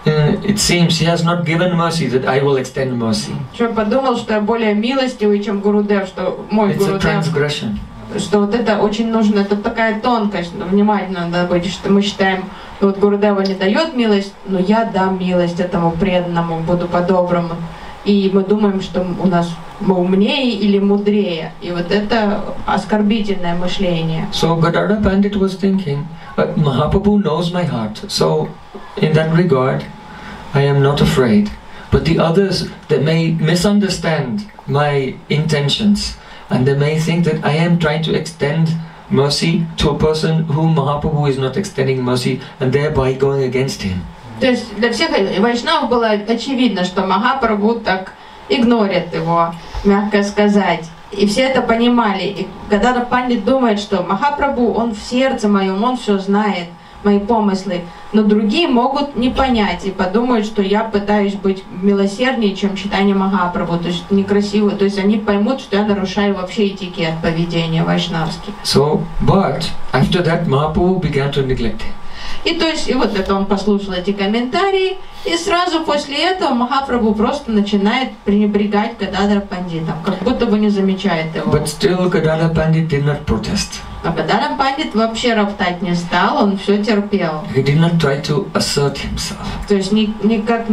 it seems, he has not given mercy, that I will extend mercy. Что я подумал, что я более милостивый, чем Гурудев, что мой It's a Гурудев. transgression. Что вот это очень нужно, это такая тонкость, внимательно надо быть, что мы считаем, вот Гурудева не дает милость, но я дам милость этому преданному, буду по-доброму. И мы думаем, что мы умнее или мудрее. И вот это оскорбительное мышление. So Gadadhar Pandit was thinking, Mahaprabhu knows my heart, so in that regard, I am not afraid. But the others that may misunderstand my intentions, and they may think that I am trying to extend mercy to a person whom Mahaprabhu is not extending mercy, and thereby going against him. То есть для всех вайшнавов было очевидно, что Махапрабху так игнорит его, мягко сказать. И все это понимали. И Гададхар Пандит думает, что Махапрабху, он в сердце моем, он все знает, мои помыслы. Но другие могут не понять и подумают, что я пытаюсь быть милосерднее, чем Чайтанья Махапрабху, то есть некрасиво. То есть они поймут, что я нарушаю вообще этикет поведения вайшнавский. So, but after that, Mahaprabhu began to neglect him. И то есть, и вот это он послушал эти комментарии, и сразу после этого Махапрабху просто начинает пренебрегать Гададхара Пандитом, как будто бы не замечает его. But still Gadadhar Pandit did not protest. А Гададхар Пандит вообще роптать не стал, он все терпел. He did not try to assert himself. То есть никак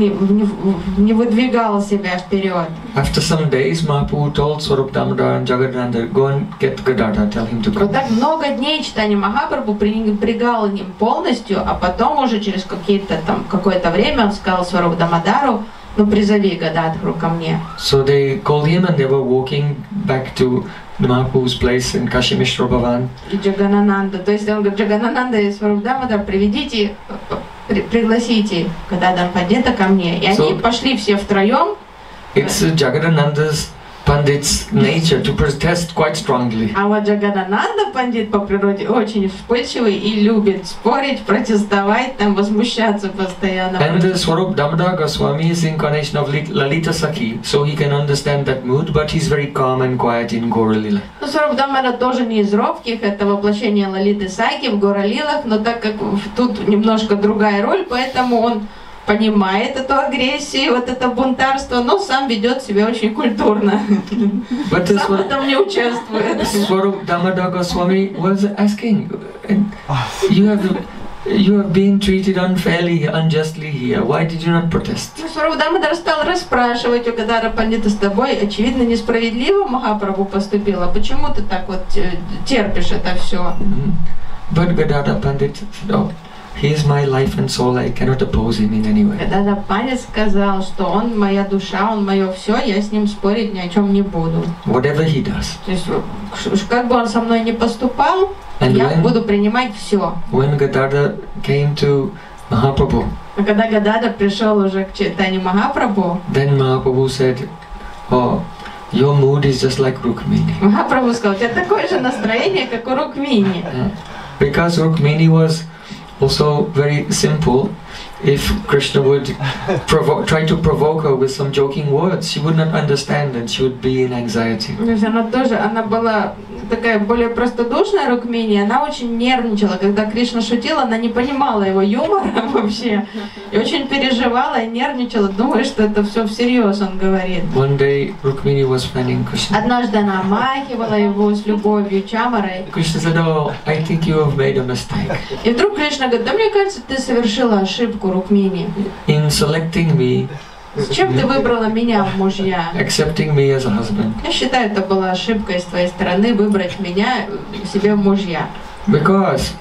не выдвигал себя вперед. After some days, Mahaprabhu told Swarup Damodar and Jagadananda, go and get Gadadhar, tell him to come. Вот так много дней Чайтанья Махапрабху пренебрегал им полностью, а потом уже через какое-то время он сказал Сварупу Дамодару, призови Гададхару ко мне. So they called him and they were walking back to Mahaprabhu's place in Kashi Mishra Bhavan. И Джаганананда, то есть он говорит, Джаганананда и Сварупу Дамодар, приведите, пригласите Гададхара Пандита ко мне. И они пошли все втроем. It's Jagadananda's Pandit's nature to protest quite strongly. А вот Джаганананда Пандит по природе очень вспыльчивый и любит спорить, протестовать, возмущаться постоянно. And the Swarup Damodar Goswami is the incarnation of Lalita Sakhi, so he can understand that mood, but he's very calm and quiet in Gaura Lila. Ну, Сварупа Дамодар тоже не из робких, это воплощение Лалиты Саки в Гора Лилах, но так как тут немножко другая роль, поэтому он понимает эту агрессию, вот это бунтарство, но сам ведет себя очень культурно. Сам в этом не участвует. Swarup Damodar Goswami was asking, you have been treated unfairly, unjustly here. Why did you not protest? Сварупа Дамодар стал расспрашивать у Гададхара Пандита, с тобой, очевидно, несправедливо Махапрабху поступила. Почему ты так вот терпишь это все? But Gadadhar Pandit said, oh, he is my life and soul, I cannot oppose him in any way. Гададхар Пандит сказал, что он моя душа, он мое все, я с ним спорить ни о чем не буду. Whatever he does. То есть, как бы он со мной не поступал, я буду принимать все. When Gadadhar came to Mahaprabhu, а когда Гададхар пришел уже к Чайтанье Махапрабху, then Mahaprabhu said, oh, your mood is just like Rukmini. Махапрабху сказал, у тебя такое же настроение, как у Рукмини. Because Rukmini was also very simple, if Krishna would try to provoke her with some joking words, she would not understand and she would be in anxiety. То есть она была такая более простодушная Рукмини, она очень нервничала, когда Кришна шутил, она не понимала его юмора вообще, и очень переживала и нервничала, думая, что это все всерьез он говорит. One day Rukmini was fanning Krishna. Однажды она омахивала его с любовью чамарой, Krishna said, "Oh, I think you have made a mistake. и вдруг Кришна говорит: да мне кажется, ты совершила ошибку, Рукмини. In selecting me, Зачем ты выбрала меня в мужья? accepting me as a husband. Я считаю, это была ошибкой с твоей стороны выбрать меня себе в мужья. Because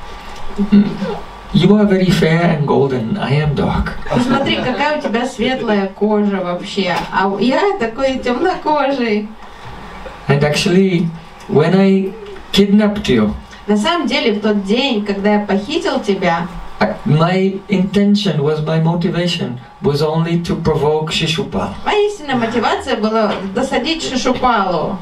you are very fair and golden, I am dark." Посмотри, какая у тебя светлая кожа вообще, а я такой темнокожий. And actually, when I kidnapped you, На самом деле, в тот день, когда я похитил тебя, my intention my motivation was only to provoke Shishupal. моя истинная мотивация была досадить Шишупалу.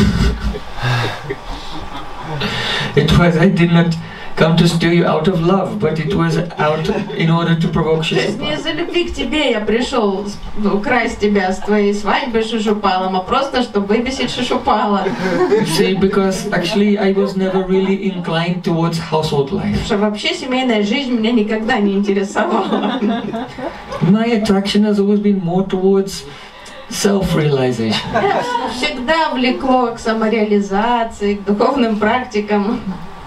It was, I did not come to steal you out of love, but it was out in order to provoke То есть не Shishupal. из-за любви к тебе я пришел украсть тебя с твоей свадьбы с Шишупалом, а просто чтобы выбесить Шишупала. See, because actually I was never really inclined towards household life. Потому что вообще семейная жизнь меня никогда не интересовала. My attraction has always been more towards self-realization. Меня всегда влекло к самореализации, к духовным практикам.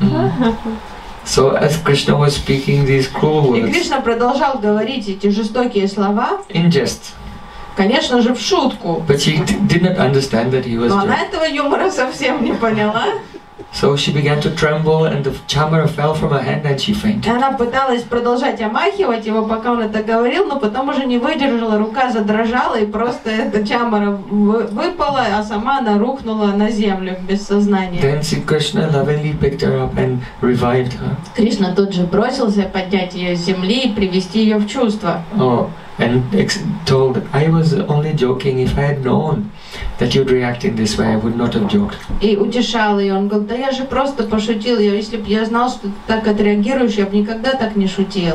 So as Krishna was speaking these cruel И words Кришна продолжал говорить эти жестокие слова, in jest, конечно же, в шутку. but she did not understand that he was Но она joking. этого юмора совсем не поняла. So she began to tremble and the chamara fell from her hand and she И fainted. она пыталась продолжать омахивать его, пока он это говорил, но потом уже не выдержала, рука задрожала, и просто эта чамара выпала, а сама она рухнула на землю без сознания. Then Sri Krishna lovingly picked her up and revived her. Кришна тут же бросился поднять ее с земли и привести ее в чувство. Oh, and told, I was only joking. If I had known that you'd react in this way, I would not have joked. И утешал ее. Он говорит: да я же просто пошутил. Если бы я знал, что ты так отреагируешь, я бы никогда так не шутил.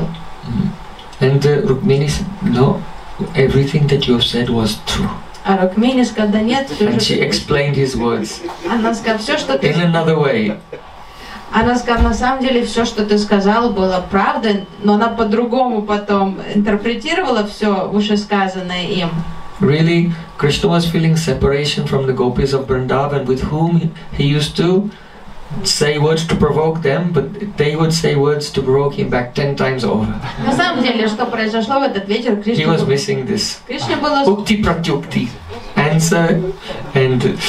And Rukmini said, no, everything that you have said was true. А Рукмини сказала: да нет, все And she же... explained his words Она сказала: все, что ты... in another way. Она сказала: на самом деле все, что ты сказал, было правдой, но она по-другому потом интерпретировала все вышесказанное им. Really, Krishna was feeling separation from the gopis of Vrindavan, with whom he used to say words to provoke them, but they would say words to provoke him back 10 times over. На самом деле, что произошло в этот вечер, He was missing this Кришне было... ukti pratyukti, answer and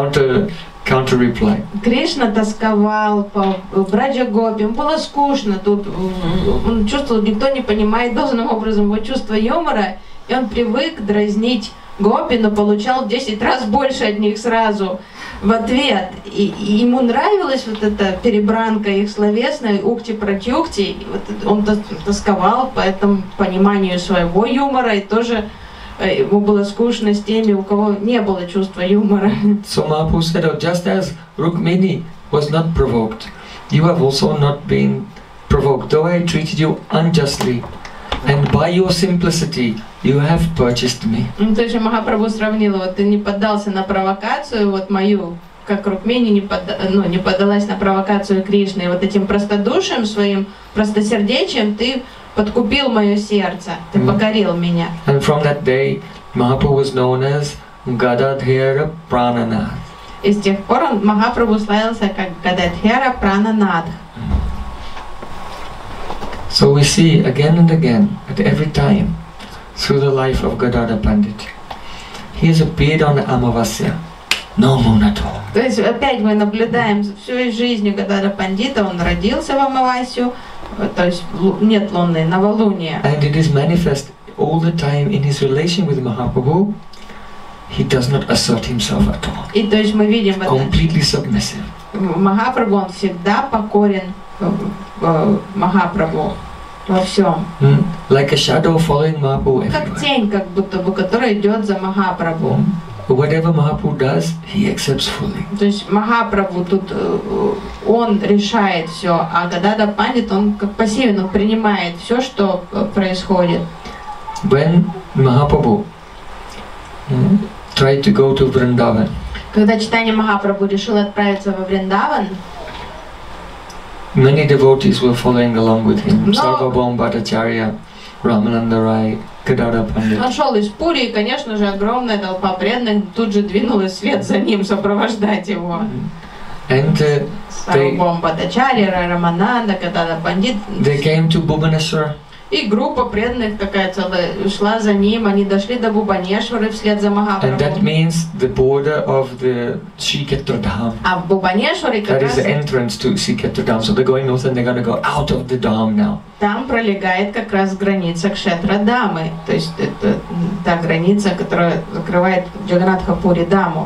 counter reply. Кришна тосковал по Браджа Гопи, ему было скучно тут, он чувствовал, никто не понимает должным образом его чувство юмора, и он привык дразнить Гопи, но получал в 10 раз больше от них сразу в ответ. И ему нравилась вот эта перебранка их словесная, укти-протюкти, вот он тосковал по этому пониманию своего юмора, и тоже ему было скучно с теми, у кого не было чувства юмора. So Mahaprabhu said, oh, just as Rukmini was not provoked, you have also not been provoked, though I treated you unjustly, and by your simplicity you have purchased me. То есть Махапрабху сравнил, вот ты не поддался на провокацию, вот мою, как Рукмини не поддалась на провокацию Кришны, и вот этим простодушием своим, простосердечием ты подкупил мое сердце, ты покорил меня. And from that day, Mahaprabhu was known as Gadadhara Prananath. И с тех пор он, Махапрабху, славился как Гададхара Прананадх. So we see again and again, at every time, through the life of Gadadhar Pandit, he has appeared on Amavasya, no moon at all. То есть опять мы наблюдаем всю жизнь Гададхара Пандита, он родился в Амавасию, то есть нет луны, новолуние. And it is manifest all the time in his relation with Mahaprabhu. He does not assert himself at all. И то есть мы видим это. Completely submissive. Махапрабху, он всегда покорен Махапрабху во всем. Like a shadow following Mahaprabhu Как everywhere. тень, как будто бы, которая идет за Махапрабху. whatever Mahaprabhu does, he accepts fully. То есть Махапрабху тут, он решает все, а Гадада Пандит, он как пассивен, он принимает все, что происходит. When Mahaprabhu tried to go to Vrindavan, Когда Чайтанья Махапрабху решил отправиться во Вриндаван, many devotees were following along with him. No. Sarvabhauma Bhattacharya, Ramananda Rai, Gadadhar Pandit. он шел из Пури, и, конечно же, огромная толпа преданных тут же двинулась вслед за ним, сопровождать его. And Сарвабхаума Бхаттачарья, Рамананда, Гадада Пандит. they came to Bhubaneswar. И группа преданных такая целая шла за ним, они дошли до Бхубанешвары вслед за And Махапрабху. that means the border of the Srikshetra Dham. А в Бхубанешваре как That раз is the entrance to Srikshetra Dham. So they're going north and they're going to go out of the Dham now. там пролегает как раз граница Кшетра-дамы. То есть это та граница, которая закрывает Джаганатха-пури даму.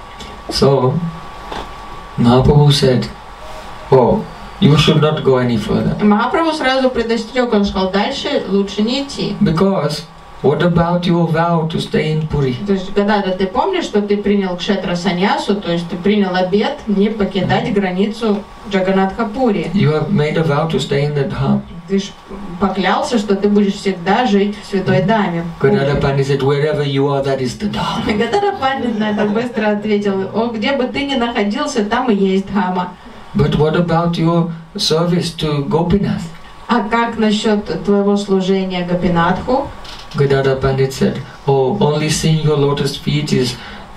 So Mahaprabhu said, oh, you should not go any further. Махапрабху сразу предостерег, он сказал, дальше лучше не идти. Because what about your vow to stay in Puri? То есть, Гадада, ты помнишь, что ты принял кшетра-саньясу, то есть ты принял обет не покидать границу Джаганатха-пури. You have made a vow to stay in the Dham. Ты ж поклялся, что ты будешь всегда жить в Святой Даме. Gadadhar Pandit said, wherever you are, that is the Dham. Гадада Пандит на это быстро ответил, о, где бы ты ни находился, там и есть Дхама. But what about your service to Gopinath? А как насчет твоего служения Гопинатху? Gadadhar Pandit said, oh, only seeing your lotus feet is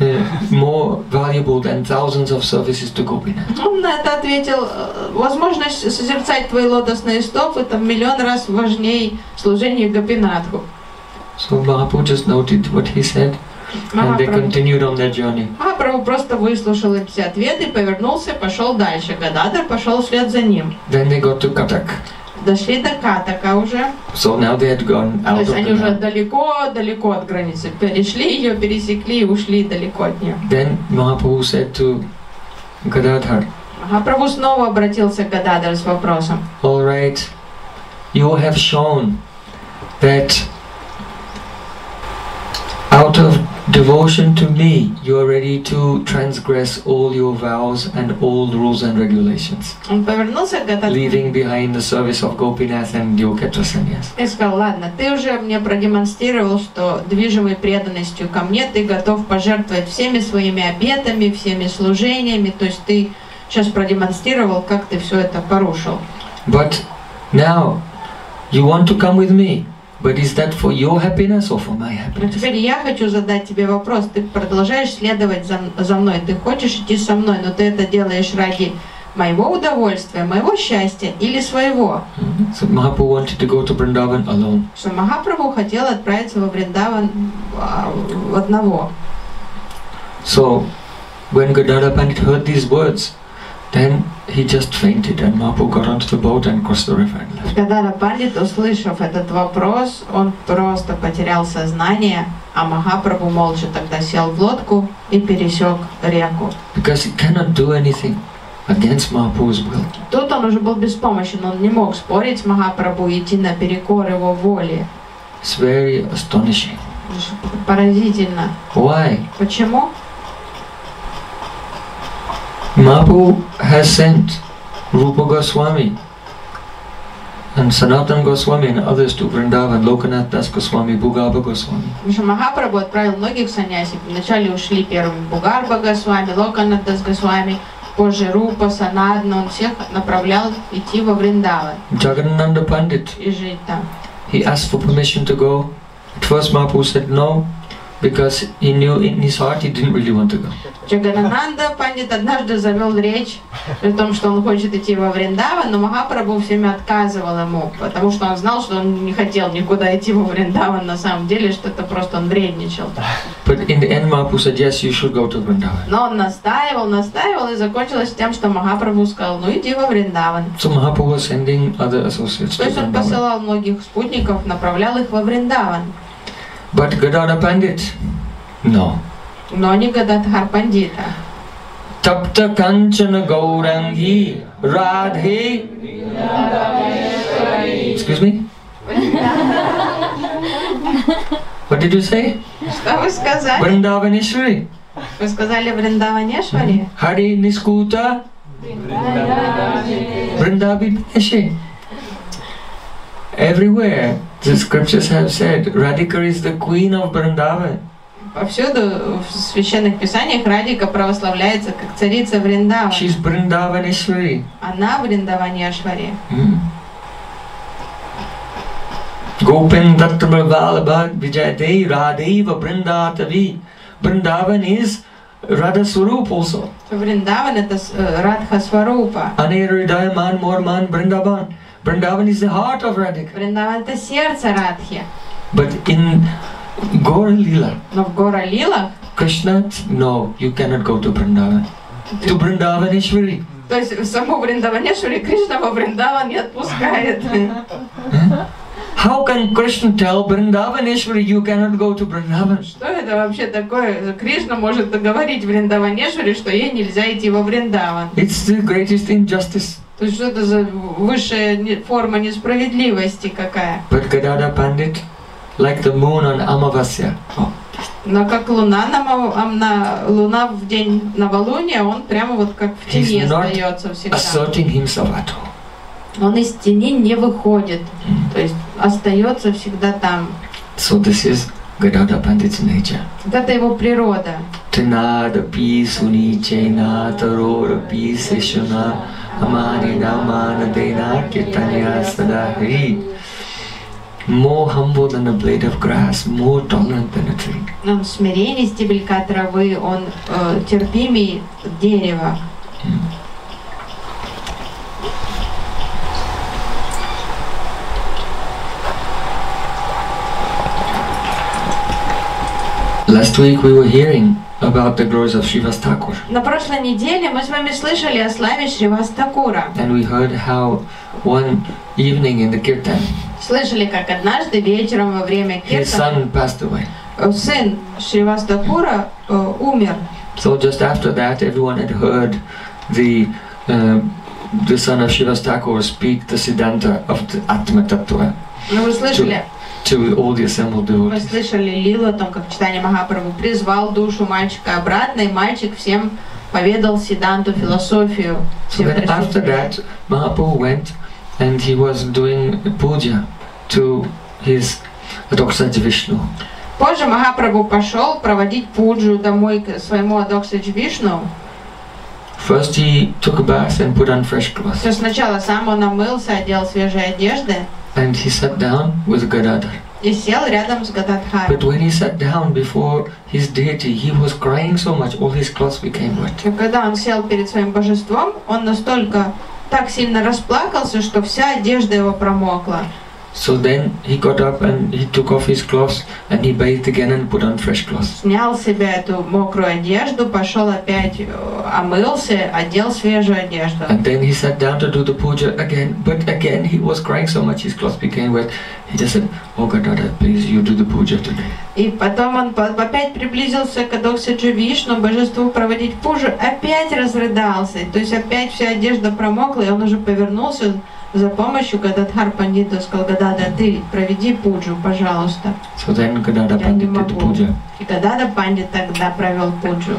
more valuable than thousands of services to Gopinath. Он на это ответил, возможность созерцать твои лотосные стопы это в миллион раз важнее служения Гопинатху. So Mahaprabhu just noted what he said and they continued on their journey. Махапрабху просто выслушал эти ответы, повернулся и пошел дальше. Гададхар пошел вслед за ним. Then they got to Katak. Дошли до Катака уже. So now they had gone То out есть of они the уже Dham. далеко от границы. Перешли ее, пересекли и ушли далеко от нее. Then Mahaprabhu said to Gadadhar, Махапрабху снова обратился к Гададхару с вопросом. all right, you have shown that out of devotion to me, you are ready to transgress all your vows and all rules and regulations, Он повернулся к Гададхару leaving behind the service of Gopinath and Yogetra Sannyas. и сказал, ладно, ты уже мне продемонстрировал, что движимой преданностью ко мне ты готов пожертвовать всеми своими обетами, всеми служениями, то есть ты сейчас продемонстрировал, как ты все это порушил. But now, you want to come with me, but is that for your happiness or for my Но happiness? теперь я хочу задать тебе вопрос. Ты продолжаешь следовать за мной, ты хочешь идти со мной, но ты это делаешь ради моего удовольствия, моего счастья или своего? So Mahaprabhu wanted to go to Vrindavan alone. Что Махапрабху хотел отправиться во Вриндаван одного. So when Gadadhar Pandit heard these words, then he just fainted and Mahaprabhu got onto the boat and crossed the river and left. Гададхар Пандит, услышав этот вопрос, он просто потерял сознание, а Махапрабху молча тогда сел в лодку и пересек реку. Because he cannot do anything against Mahaprabhu's will. Тут он уже был беспомощен, он не мог спорить с Махапрабху и идти наперекор его воле. It's very astonishing. Поразительно. Why? Почему? Mahaprabhu has sent Rupa Goswami and Sanatana Goswami and others to Vrindavan, Lokanath Das Goswami, Bhugarbha Goswami. Потому что Махапрабху отправил многих саньяси. Вначале ушли первыми Бхугарба Госвами, Локанат Дас Госвами, позже Рупа, Санатана. Он всех направлял идти во Вриндаван Jagannananda Pandit, и жить там. he asked for permission to go. At first Mahaprabhu said no, because he knew in his heart he didn't really want to go. Джаганананда Пандит однажды завел речь о том, что он хочет идти во Вриндаван, но Махапрабху всеми отказывал ему, потому что он знал, что он не хотел никуда идти во Вриндаван на самом деле, что это просто он вредничал. But in the end Mahaprabhu said, yes, you should go to Vrindavan. Но он настаивал, и закончилось тем, что Махапрабху сказал, ну иди во Вриндаван. So Mahaprabhu was sending other associates То to есть он Vrindavan. посылал многих спутников, направлял их во Вриндаван. But Gadadhar Pandit, no. Но не Гададхар Пандита. Tapta Kanchana Gaurangi Radhe. Excuse me? What did you say? Что вы сказали? Vrindavaneshwari. Вы сказали Вриндаванешвари? Hari Niskuta Vrindavaneshwari. Everywhere the scriptures have said Radhika is the queen of Vrindavan. Повсюду в священных писаниях Радика прославляется как царица Вриндавана. She's Vrindavaneshwari. Она Вриндаванешвари. Gopindatra Vallabha Vijayate Radheva Vrindatavi. Vrindavan is Radha Swarup also. Вриндаван это Радха Сварупа. Anirudayaman Morman Vrindavan. Vrindavan is the heart of Radhika. Вриндаван это сердце Радхи. But in Gaura Lila, Но в Гора Лилах, Krishna, no, you cannot go to Vrindavan. To Vrindavaneshwari. то есть в саму Вриндаванешвари Кришна во Вриндаван не отпускает. How can Krishna tell Vrindavaneshwari you cannot go to Vrindavan? Что это вообще такое? Кришна может говорить Вриндаванешвари, что ей нельзя идти во Вриндаван. It's the greatest injustice. То есть что это за высшая форма несправедливости какая? But Gadadhar Pandit, like the moon on Amavasya, Но как луна луна в день новолуния, он прямо вот как в тени остается всегда. asserting himself at all. Он из тени не выходит, то есть остается всегда там. So this is Gadadhar Pandit's nature. Вот это его природа. Tinada pi suni chena tarora pi seshuna amani damana dena kitanya sadahri. More humble than a blade of grass, more tolerant than a tree. Он смиренней стебелька травы, он терпимей дерева. Last week we were hearing about the glories of Srivas Thakur. На прошлой неделе мы с вами слышали о славе Шривас Такура. And we heard how one evening in the kirtan, Слышали, как однажды вечером во время his киртана son passed away. сын Шривас Такура умер. So just after that, everyone had heard the son of Srivas Thakur speak the Siddhanta of the Atma Tattva Но вы слышали, to all the assembled вы devotees. слышали Лилу о том, как Чайтанья Махапрабху призвал душу мальчика обратно, и мальчик всем поведал Сиддханту, философию. So then after that, Mahaprabhu went and he was doing puja to his Adoksaja Vishnu. Позже Махапрабху пошел проводить пуджу домой к своему Адоксадж Вишну. First he took a bath and put on fresh clothes. То есть сначала сам он омылся, одел свежие одежды And he sat down with Gadadhar. и сел рядом с Гададхарой. But when he sat down before his deity, he was crying so much, all his clothes became wet. И когда он сел перед своим божеством, он настолько так сильно расплакался, что вся одежда его промокла. So then he got up and he took off his clothes and he bathed again and put on fresh clothes. Снял с себя эту мокрую одежду, пошел опять омылся, одел свежую одежду. And then he sat down to do the puja again, but again he was crying so much his clothes became wet. He just said, "Oh Gadadhar, please you do the puja today." И потом он опять приблизился к Адоксаджу Вишну, божеству проводить пуджу, опять разрыдался. То есть опять вся одежда промокла, и он уже повернулся за помощью Гададхар Пандиту, сказал: Гададхар, ты проведи пуджу, пожалуйста. So then Gadadhar Я не Pandit did the могу. puja. И Гададхар Пандит тогда провел пуджу.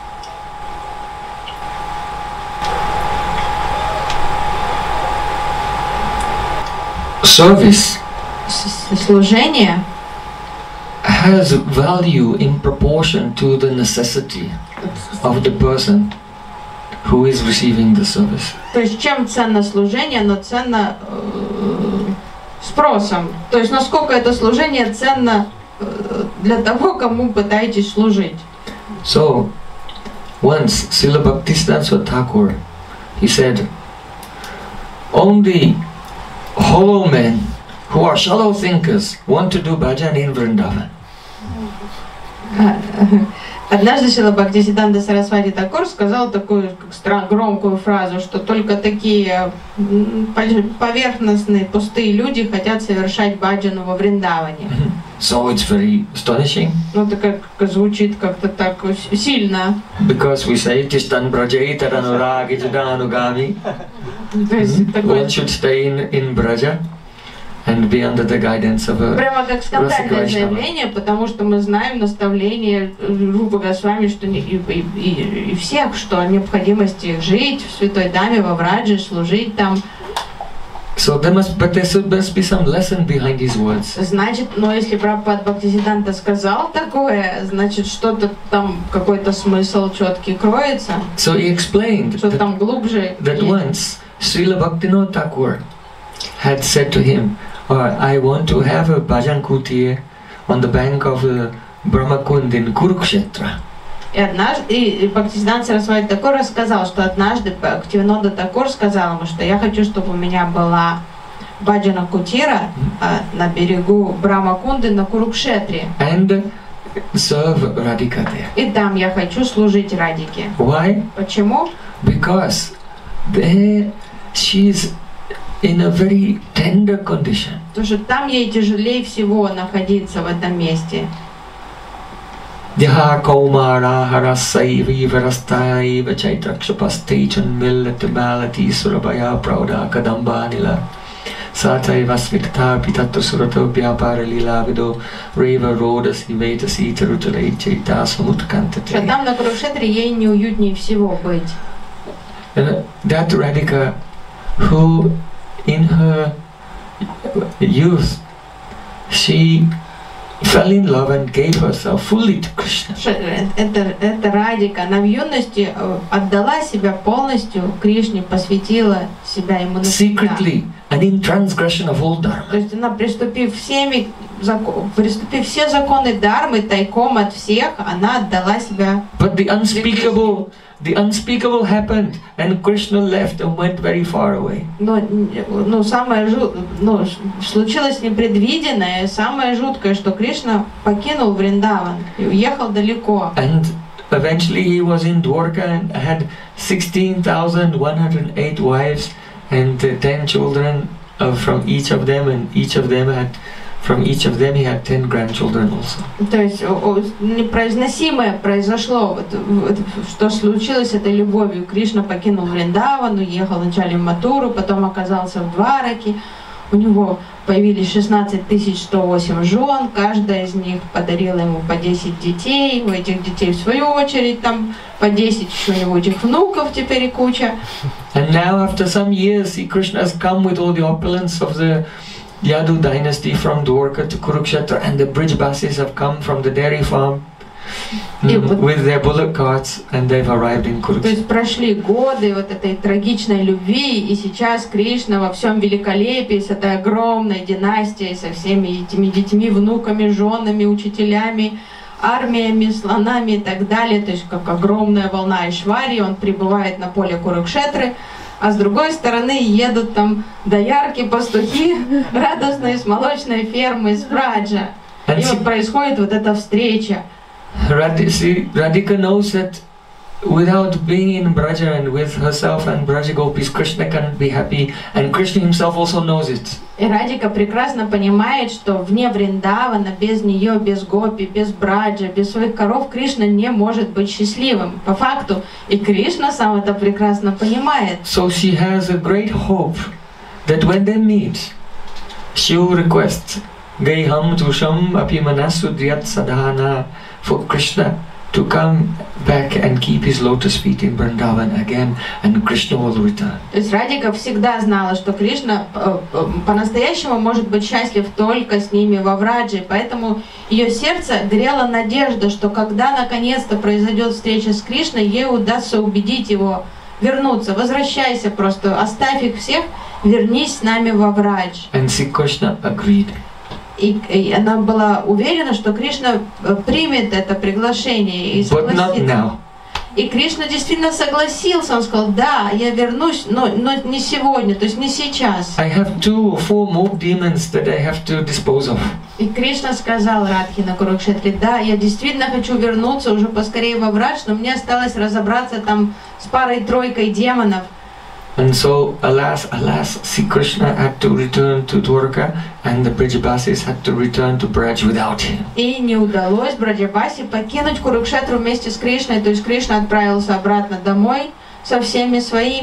Service Служение has value in proportion to the necessity of the person who is receiving the service. То есть чем ценно служение, но ценно спросом. То есть насколько это служение ценно для того, кому пытаетесь служить. So, once Srila Bhaktisiddhanta Thakur, he said, only hollow men who are shallow thinkers want to do bhajan in Vrindavan. Однажды Шрила Бхактисиддханта Сарасвати Такур сказал такую громкую фразу, что только такие поверхностные, пустые люди хотят совершать баджану во Вриндаване. So it's very astonishing. Ну, это как звучит как-то так сильно. Because we say Tishtan Braja Taranuragi Judanugami. То есть такой One should stay in Braja and be under the guidance of a Прямо как скандальное заявление, потому что мы знаем наставление Рупы Госвами, что и всех, что о необходимости жить в Святой Даме, во Врадже, служить там. So there must be some lesson behind these words. Значит, но если Прабхупад Бхактисиддханта сказал такое, значит, что-то там, какой-то смысл четкий кроется. So he explained что там глубже. That once Srila Bhaktivinoda Thakur had said to him, I want to have a bhajan kutir on the bank of the Brahmakund in Kurukshetra. И однажды Бхактисиддханта Сарасвати Тхакур рассказал, что однажды Бхактивинода Тхакур сказал ему, что я хочу, чтобы у меня была баджана кутира на берегу Брамакунды на Курукшетре. And serve Radhika there. И там я хочу служить Радике. Why? Почему? Because there she is in a very tender condition. Потому что там ей тяжелее всего находиться в этом месте. Yaha kaumara harasaivi varastaiva chaitrakshapastechan millati malati surabhaya prauda kadambanila satai vasviktha pitatra surato vyapara lila vido reva rodasi vedasi tarutalai chaita samutkantate. Там на Курукшетре ей неуютнее всего быть. And that Radhika, who in her youth she fell in love and gave herself fully to Krishna. Это Радика, она в юности отдала себя полностью Кришне, посвятила себя ему навсегда. Secretly and in transgression of all dharma. То есть она, приступив все законы дharмы тайком от всех, она отдала себя. But the unspeakable happened, and Krishna left and went very far away. Но случилось непредвиденное, самое жуткое, что Кришна покинул Вриндаван и уехал далеко. And eventually he was in Dwarka and had 16,108 wives and 10 children from each of them, and from each of them he had 10 grandchildren also. То есть непроизносимое произошло, что случилось этой любовью. Кришна покинул Вриндаван, уехал вначале в Матуру, потом оказался в Двараке. У него появились 16 108 жен, каждая из них подарила ему по 10 детей, у этих детей в свою очередь там по 10 еще у него этих внуков теперь и куча. And now after some years, Krishna has come with all the opulence of the Yadu dynasty from Dwarka to Kurukshetra, and the Brijbasis have come from the dairy farm with their bullock carts, and they've arrived in Kurukshetra. То есть прошли годы вот этой трагичной любви, и сейчас Кришна во всем великолепии с этой огромной династией, со всеми этими детьми, внуками, женами, учителями, армиями, слонами и так далее, то есть как огромная волна Айшварьи, он прибывает на поле Курукшетры. А с другой стороны едут там доярки, пастухи, радостные с молочной фермы, с Браджа. И вот происходит вот эта встреча. Radhika knows that without being in Braja and with herself and Braja Gopis, Krishna can't be happy, and Krishna himself also knows it. И Радика прекрасно понимает, что вне Вриндавана, без нее, без Гопи, без Браджа, без своих коров, Кришна не может быть счастливым. По факту, и Кришна сам это прекрасно понимает. So she has a great hope that when they meet, she will request Gaiham Tusham Apimanasudyat Sadhana for Krishna to come back and keep his lotus feet in Vrindavan again, and Krishna will return. То есть Радика всегда знала, что Кришна по-настоящему может быть счастлив только с ними во Врадже, поэтому ее сердце грела надежда, что когда наконец-то произойдет встреча с Кришной, ей удастся убедить его вернуться. Возвращайся просто, оставь их всех, вернись с нами во Врадж. And Sri Krishna agreed. И она была уверена, что Кришна примет это приглашение и согласится. И Кришна действительно согласился. Он сказал: да, я вернусь, но не сегодня, то есть не сейчас. I have 2 or 4 more demons that I have to dispose of. И Кришна сказал Радхе на Курукшетре: да, я действительно хочу вернуться уже поскорее во Врадж, но мне осталось разобраться там с парой-тройкой демонов. And so, alas, Sri Krishna had to return to Dwarka, and the Brijbasis had to return to Braj without him. И не удалось Браджабаси покинуть Курукшетру вместе с Кришной, то есть Кришна отправился обратно домой со всеми своими,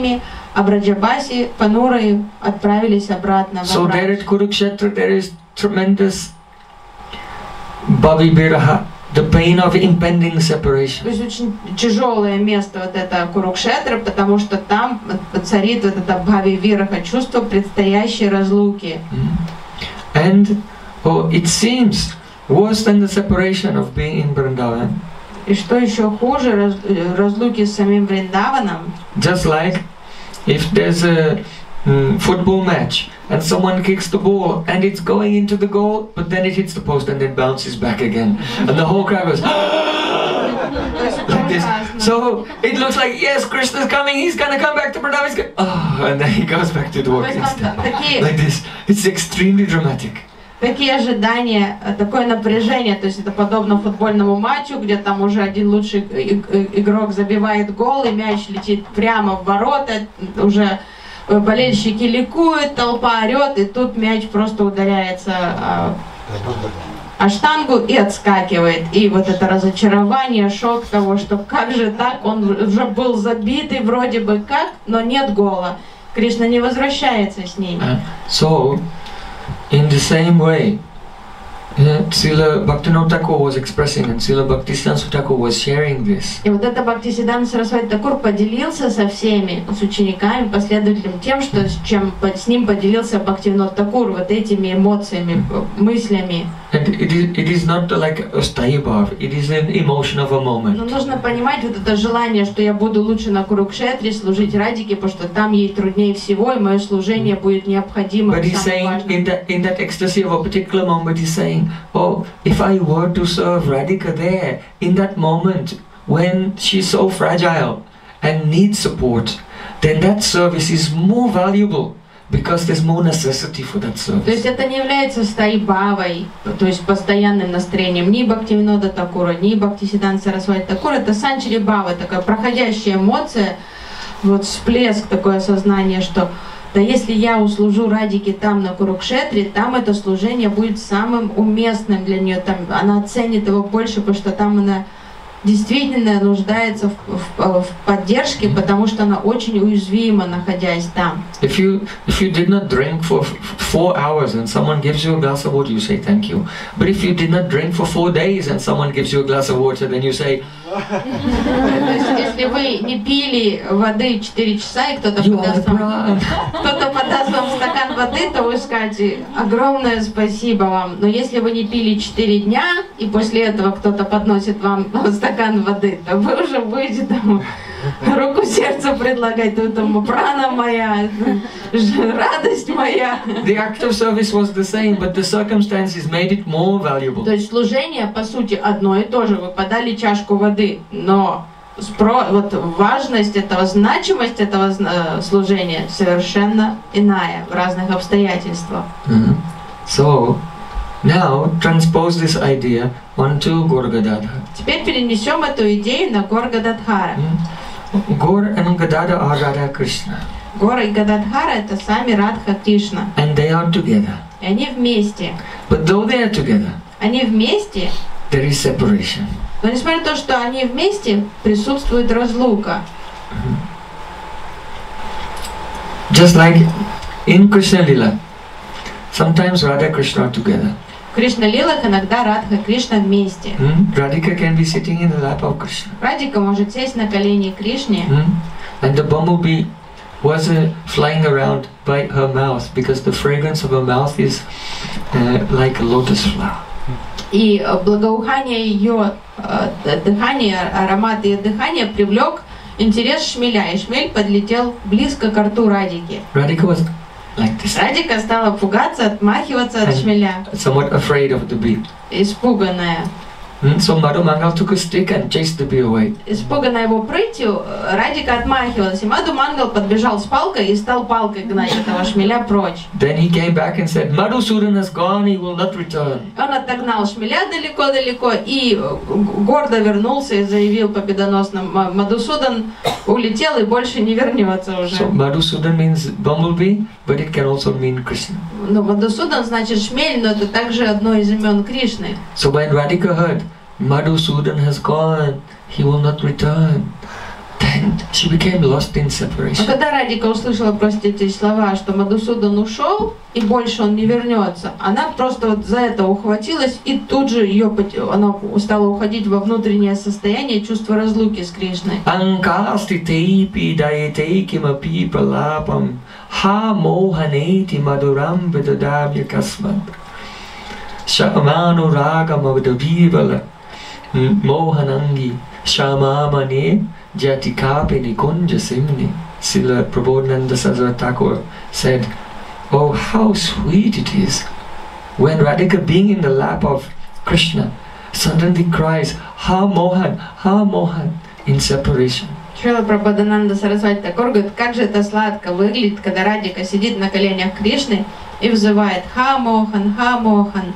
А Браджабаси понурые отправились обратно в So there Брадж. at Kurukshetra there is tremendous bhavi viraha, the pain of impending То separation. есть очень тяжелое место вот это Курукшетра, потому что там царит вот это бхави-вираха, чувство предстоящей разлуки. And it seems worse than the separation of being in Vrindavan. И что еще хуже, разлуки с самим Вриндаваном. Just like if there's a football match and someone kicks the ball and it's going into the goal, but then it hits the post and then bounces back again, and the whole crowd goes like this. So it looks like, yes, Krishna's coming, he's gonna come back to Vrindavan, and then he goes back to the work instead. Like this. It's extremely dramatic. Такие ожидания, такое напряжение, то есть это подобно футбольному матчу, где там уже один лучший игрок забивает гол, и мяч летит прямо в ворота, уже болельщики ликуют, толпа орет, и тут мяч просто ударяется о штангу и отскакивает. И вот это разочарование, шок того, что как же так, он уже был забитый вроде бы как, но нет гола. Кришна не возвращается с ними. So, in the same way, Srila Bhaktivinoda Thakur was expressing and Srila Bhaktisiddhanta Thakur was sharing this. И вот это Бхактисиддханта Сарасвати Такур поделился со всеми, с учениками, последователями тем, что с ним поделился Бхактивинода Такур, вот этими эмоциями, мыслями. And it is not like a sthayi bhav, it is an emotion of a moment. Но нужно понимать вот это желание, что я буду лучше на Курукшетре служить Радике, потому что там ей труднее всего, и мое служение будет необходимо. But he's saying in that ecstasy of a particular moment, he's saying, oh, if I were to serve Radhika there, in that moment, when she's so fragile and needs support, then that service is more valuable. Because there's more necessity for that service. То есть это не является стаи-бхавой, то есть постоянным настроением ни Бхактивинода Такура, ни Бхактисиддханта Сарасвати Такура. Это санчари-бхава, такая проходящая эмоция, вот всплеск, такое осознание, что да если я услужу Радике там на Курукшетре, там это служение будет самым уместным для нее, там она оценит его больше, потому что там она действительно нуждается в поддержке, потому что она очень уязвима, находясь там. If you did not drink for 4 hours and someone gives you a glass of water, you say thank you. But if you did not drink for 4 days and someone gives you a glass of water, then you say. То есть, если вы не пили воды 4 часа и кто-то подаст вам стакан воды, то вы скажете огромное спасибо вам. Но если вы не пили 4 дня и после этого кто-то подносит вам стакан воды, то вы уже будете там руку сердцу предлагать, там прана моя, радость моя. The act of service was the same, but the circumstances made it more valuable. То есть служение по сути одно и то же. Вы подали чашку воды, но вот важность этого, значимость этого служения совершенно иная в разных обстоятельствах. So now transpose this idea onto Gaur Gadadhar. Теперь перенесем эту идею на Гор Гададхара. Gaur and Gadadhar are Radha Krishna. Гора и Гададхара это сами Радха Кришна. And they are together. И они вместе. But though they are together, Они вместе, there is separation. но несмотря на то, что они вместе, присутствует разлука. Just like in Krishna Lila, sometimes Radha and Krishna are together. В Кришна-лилах иногда Радха и Кришна вместе. Radhika can be sitting in the lap of Krishna. Радика может сесть на колени Кришне. And the bumblebee was flying around by her mouth because the fragrance of her mouth is like a lotus flower. И благоухание ее дыхания, аромат ее дыхания привлек интерес шмеля, и шмель подлетел близко к рту Радики. Radhika was like this. Радика стала пугаться, отмахиваться от шмеля. Somewhat afraid of the bee. Испуганная. So Madhu Mangal took a stick and chased the bee away. Испуганная его прытью, Радика отмахивалась, и Мадху Мангал подбежал с палкой и стал палкой гнать этого шмеля прочь. Then he came back and said, Madhusudan has gone, he will not return. Он отогнал шмеля далеко-далеко и гордо вернулся и заявил победоносно: Мадхусудан улетел и больше не вернется уже. So Madhusudan means bumblebee, but it can also mean Krishna. Но Мадхусудан значит шмель, но это также одно из имен Кришны. So when Radhika heard, Madhusudan has gone, he will not return, And she became lost in Но separation. когда Радика услышала просто эти слова, что Мадхусудан ушел и больше он не вернется, она просто вот за это ухватилась и тут же она стала уходить во внутреннее состояние чувства разлуки с Кришной. Ankasti teipi dayate kimapi pralapam ha mohaneti maduram vidadamya kasmat shamanu ragam avdavivala mohanangi shamamane jatikapi nikunja simni. Srila Prabodhananda Saraswati Thakur said, "Oh, how sweet it is when Radhika, being in the lap of Krishna, suddenly cries, Ha Mohan, in separation." Шрила Прабходананда Сарасвати Такур говорит, как же это сладко выглядит, когда Радика сидит на коленях Кришны и взывает Ха Мохан, Ха Мохан.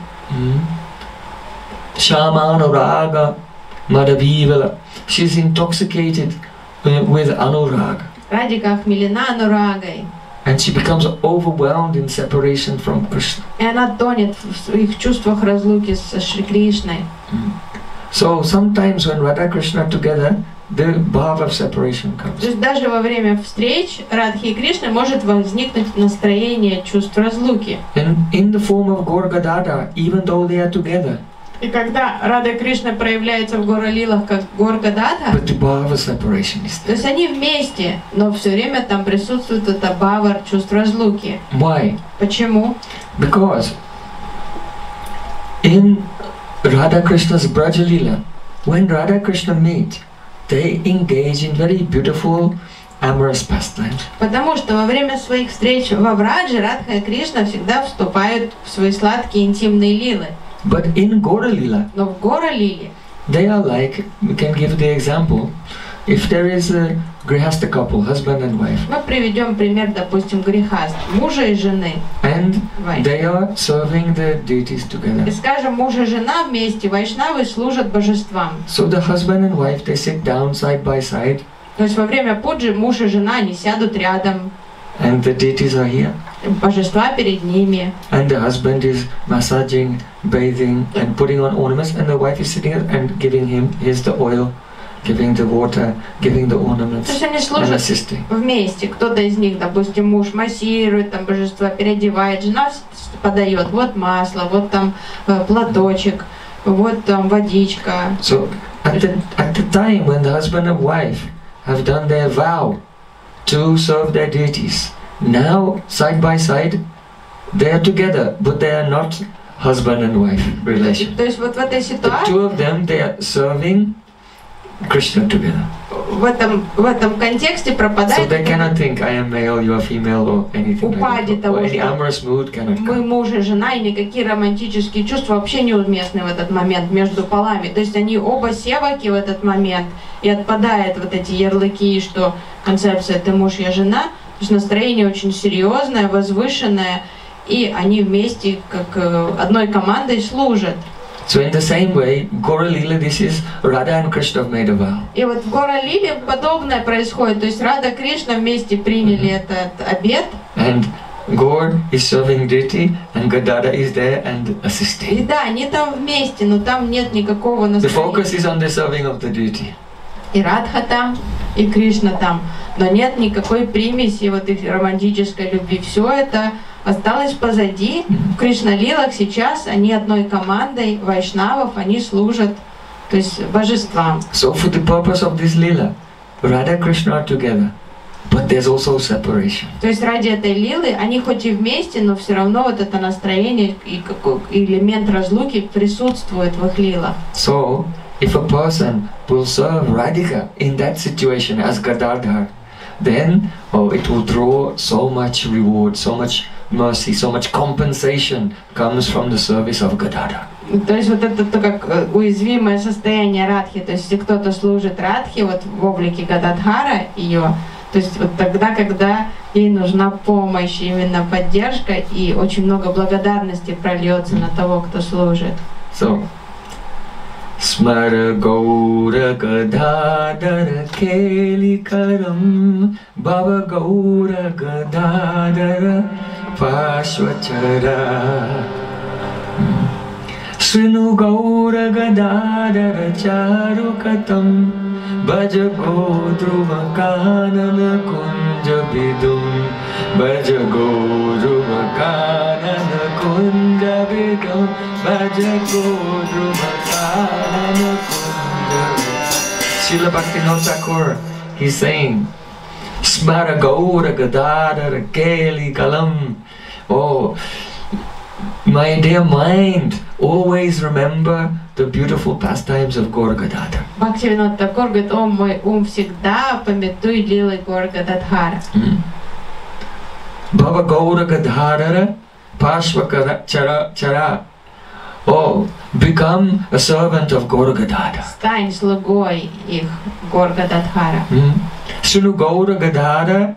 Shamanuraga Madhavivala. She's intoxicated with anurag. Радика охмелена анурагой. And she becomes overwhelmed in separation from Krishna. И она тонет в своих чувствах разлуки со Шри Кришной. So sometimes when Radha Krishna are together, the bhav of separation То comes. есть даже во время встреч Радхи и Кришны может возникнуть настроение чувств разлуки. And in the form of Gaur Gadadhar, even though they are together, И когда Рада Кришна проявляется в Гора-лилах как Гор Гададха, but the bhav of separation is то there. есть они вместе, но все время там присутствует это бхава, чувство разлуки. Why? Почему? Because in Radha Krishna's Braja Leela, when Radha Krishna meet, they engage in very beautiful amorous pastimes. Потому что во время своих встреч во Врадже Радха и Кришна всегда вступают в свои сладкие интимные лилы. But in Gaura Leela, Но в Гора-лиле they are like, we can give the example, if there is a grihastha couple, husband and wife, мы приведем пример, допустим, грехаст, мужа и жены. and Вайш. they are serving the deities together. И скажем, муж и жена вместе, вайшнавы служат божествам. So the husband and wife, they sit down side by side, То есть во время пуджи муж и жена, они сядут рядом, and the deities are here. божества перед ними. And the husband is massaging, bathing, and putting on ornaments, and the wife is sitting and giving him, here's the oil, giving the water, giving the То ornaments, есть они and служат assisting. вместе. Кто-то из них, допустим, муж массирует, там божества переодевает, жена подает, вот масло, вот там платочек, вот там водичка. So at the time when the husband and wife have done their vow to serve their deities, now side by side they are together, but they are not husband and wife relation. То есть вот в этой The ситуации, two of them, they are serving Krishna together. в этом контексте So пропадает they cannot think I am male, you are female, or anything like that. Or any amorous mood cannot мы come. муж и жена, и никакие романтические чувства вообще неуместны в этот момент между полами. То есть они оба севаки в этот момент, и отпадает вот эти ярлыки, что концепция «ты муж, я жена». То есть настроение очень серьезное, возвышенное, и они вместе как одной командой служат. So in the same way, Gaura Leela, this is Radha and Krishna have made a vow. И вот в Гора-лиле подобное происходит. То есть Рада и Кришна вместе приняли этот обет. And Gaur is serving deity, and Gadada is there and И assisting. да, они там вместе, но там нет никакого The настроения. focus is on the serving of the deity. И Радха там, и Кришна там. Но нет никакой примеси вот их романтической любви. Все это осталось позади. В Кришна-лилах сейчас они одной командой вайшнавов, они служат, то есть божествам. So for the purpose of this Leela, Radha and Krishna are together, but there's also separation. То есть ради этой лилы они хоть и вместе, но все равно вот это настроение и элемент разлуки присутствует в их лилах. So if a person will serve Radhika in that situation as Gadadhar, then it will draw so much reward, so much mercy, so much compensation comes from the service of Gadadhar. То есть вот это то, как уязвимое состояние Радхи, то есть если кто-то служит Радхе, вот в облике Гададхара ее, то есть вот тогда, когда ей нужна помощь, именно поддержка, и очень много благодарности прольется на того, кто служит. So, Smara Gaura Gadadhara Kelikaram Baba Gaura Gadadhara Pashvachara Srinu Gaura Gadadhara Charukatam Bhaja Godruva Kanana Kunja Bidum Bhaja Godruva Kanana Kunja Bidum Bhaja Godruva Kanana Kunja Bidum. Srila Bhaktivinoda Thakur, he's saying, Smara Gaura Gadadhara Keli Kalam. Oh, my dear mind, always remember the beautiful pastimes of Gaura Gadadhara. Бхактивинода Такур говорит: о мой ум, всегда памятуй лилы Гора Гададхара. Bhava Gaura Gadadhara Pashva Chara. Oh, become a servant of Gaura Gadadhara. Стань слугой их, Гор Гададхара. Sunu Gaura Gadadhara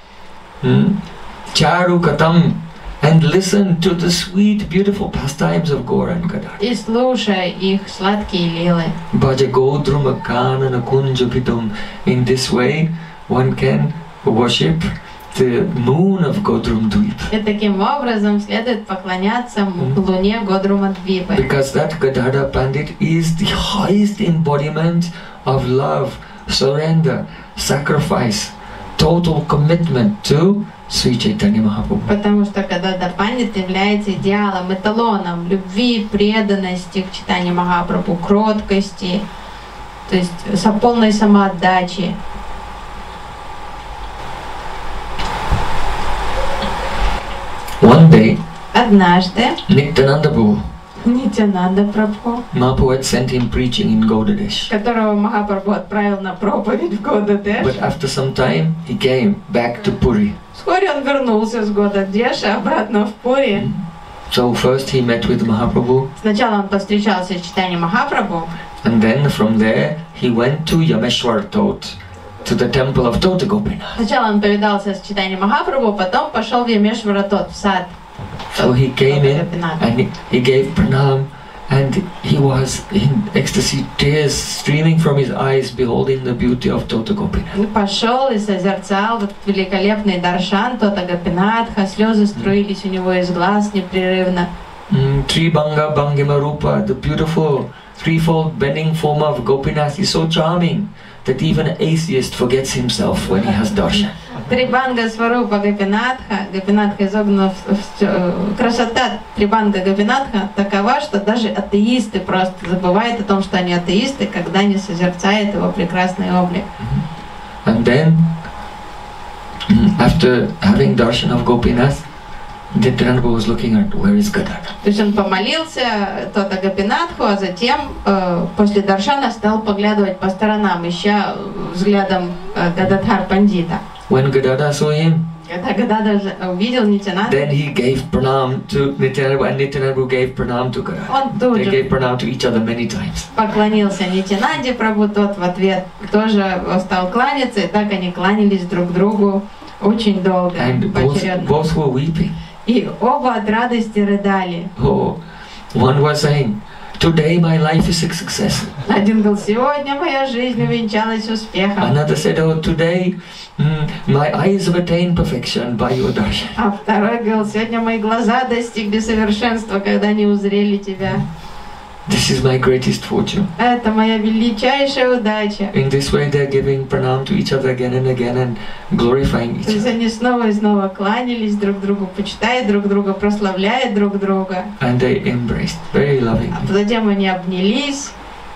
Charu Katam. And listen to the sweet, beautiful pastimes of Gaura and Gadadhara. И слушай их сладкие лилы. Bhaja Godruma Kanana Kunja Bidum. In this way, one can worship the moon of Godrum Dweep. И таким образом следует поклоняться луне Годрумадвипы. Because that Gadadhara Pandit is the highest embodiment of love, surrender, sacrifice, total commitment to Sri Chaitanya Mahaprabhu. Потому что Гададхара Пандит является идеалом, эталоном любви, преданности к Чайтанье Махапрабху, кроткости, то есть полной самоотдачи. One day, однажды Nityananda Prabhu, Нитянанда Прабху, Mahaprabhu had sent him preaching in Gaudadesh. которого Махапрабху отправил на проповедь в Годадеш. But after some time, he came back to Puri. Вскоре он вернулся с Годадеша обратно в Пури. So first he met with Mahaprabhu, Сначала он повстречался с Чайтаньей Махапрабху, and then from there he went to Yameshwar Tot, to the temple of Tota Gopinath. сначала он повидался с Чайтаньей Махапрабху, потом пошел в Ямешвара-Тот, в сад. So he came in and he gave pranam, and he was in ecstasy, tears streaming from his eyes, beholding the beauty of Tota Gopinath. Пошел и созерцал вот великолепный даршан Тота Гопинатха, слезы струились у него из глаз непрерывно. Tribhanga Bhangima Rupa, the beautiful threefold bending form of Gopinath is so charming that even an atheist forgets himself when he has darshan. Трибанга Сварупа Гопинатха, Гопинатха изогнув, красота Трибанга Гопинатха такова, что даже атеисты просто забывают о том, что они атеисты, когда не созерцают его прекрасный облик. And then, after having darshan of Gopinath, Nityananda was looking at where is Gadadhara. То есть он помолился Тота Гопинатху, а затем после даршана стал поглядывать по сторонам, ища взглядом Гададхар Пандита. When Gadadhara saw him, Когда Гададхар увидел Нитянанду, then he gave pranam to Nityananda, and Nityananda gave pranam to Gadadhar. он тут They же gave pranam to each other many times. поклонился Нитянанде Прабху, тот в ответ тоже стал кланяться, и так они кланялись друг другу очень долго, And поочередно. both were weeping. И оба от радости рыдали. Oh, one was saying, today my life is a success. Один говорил: сегодня моя жизнь увенчалась успехом. Another said, oh, today my eyes have attained perfection by your darshan. А второй говорил: сегодня мои глаза достигли совершенства, когда они узрели тебя. This is my greatest fortune. Это моя величайшая удача. In this way they are giving pranam to each other again and glorifying each То есть other. они снова и снова кланялись друг другу, почитая друг друга, прославляя друг друга. And they embraced, very loving. А затем они обнялись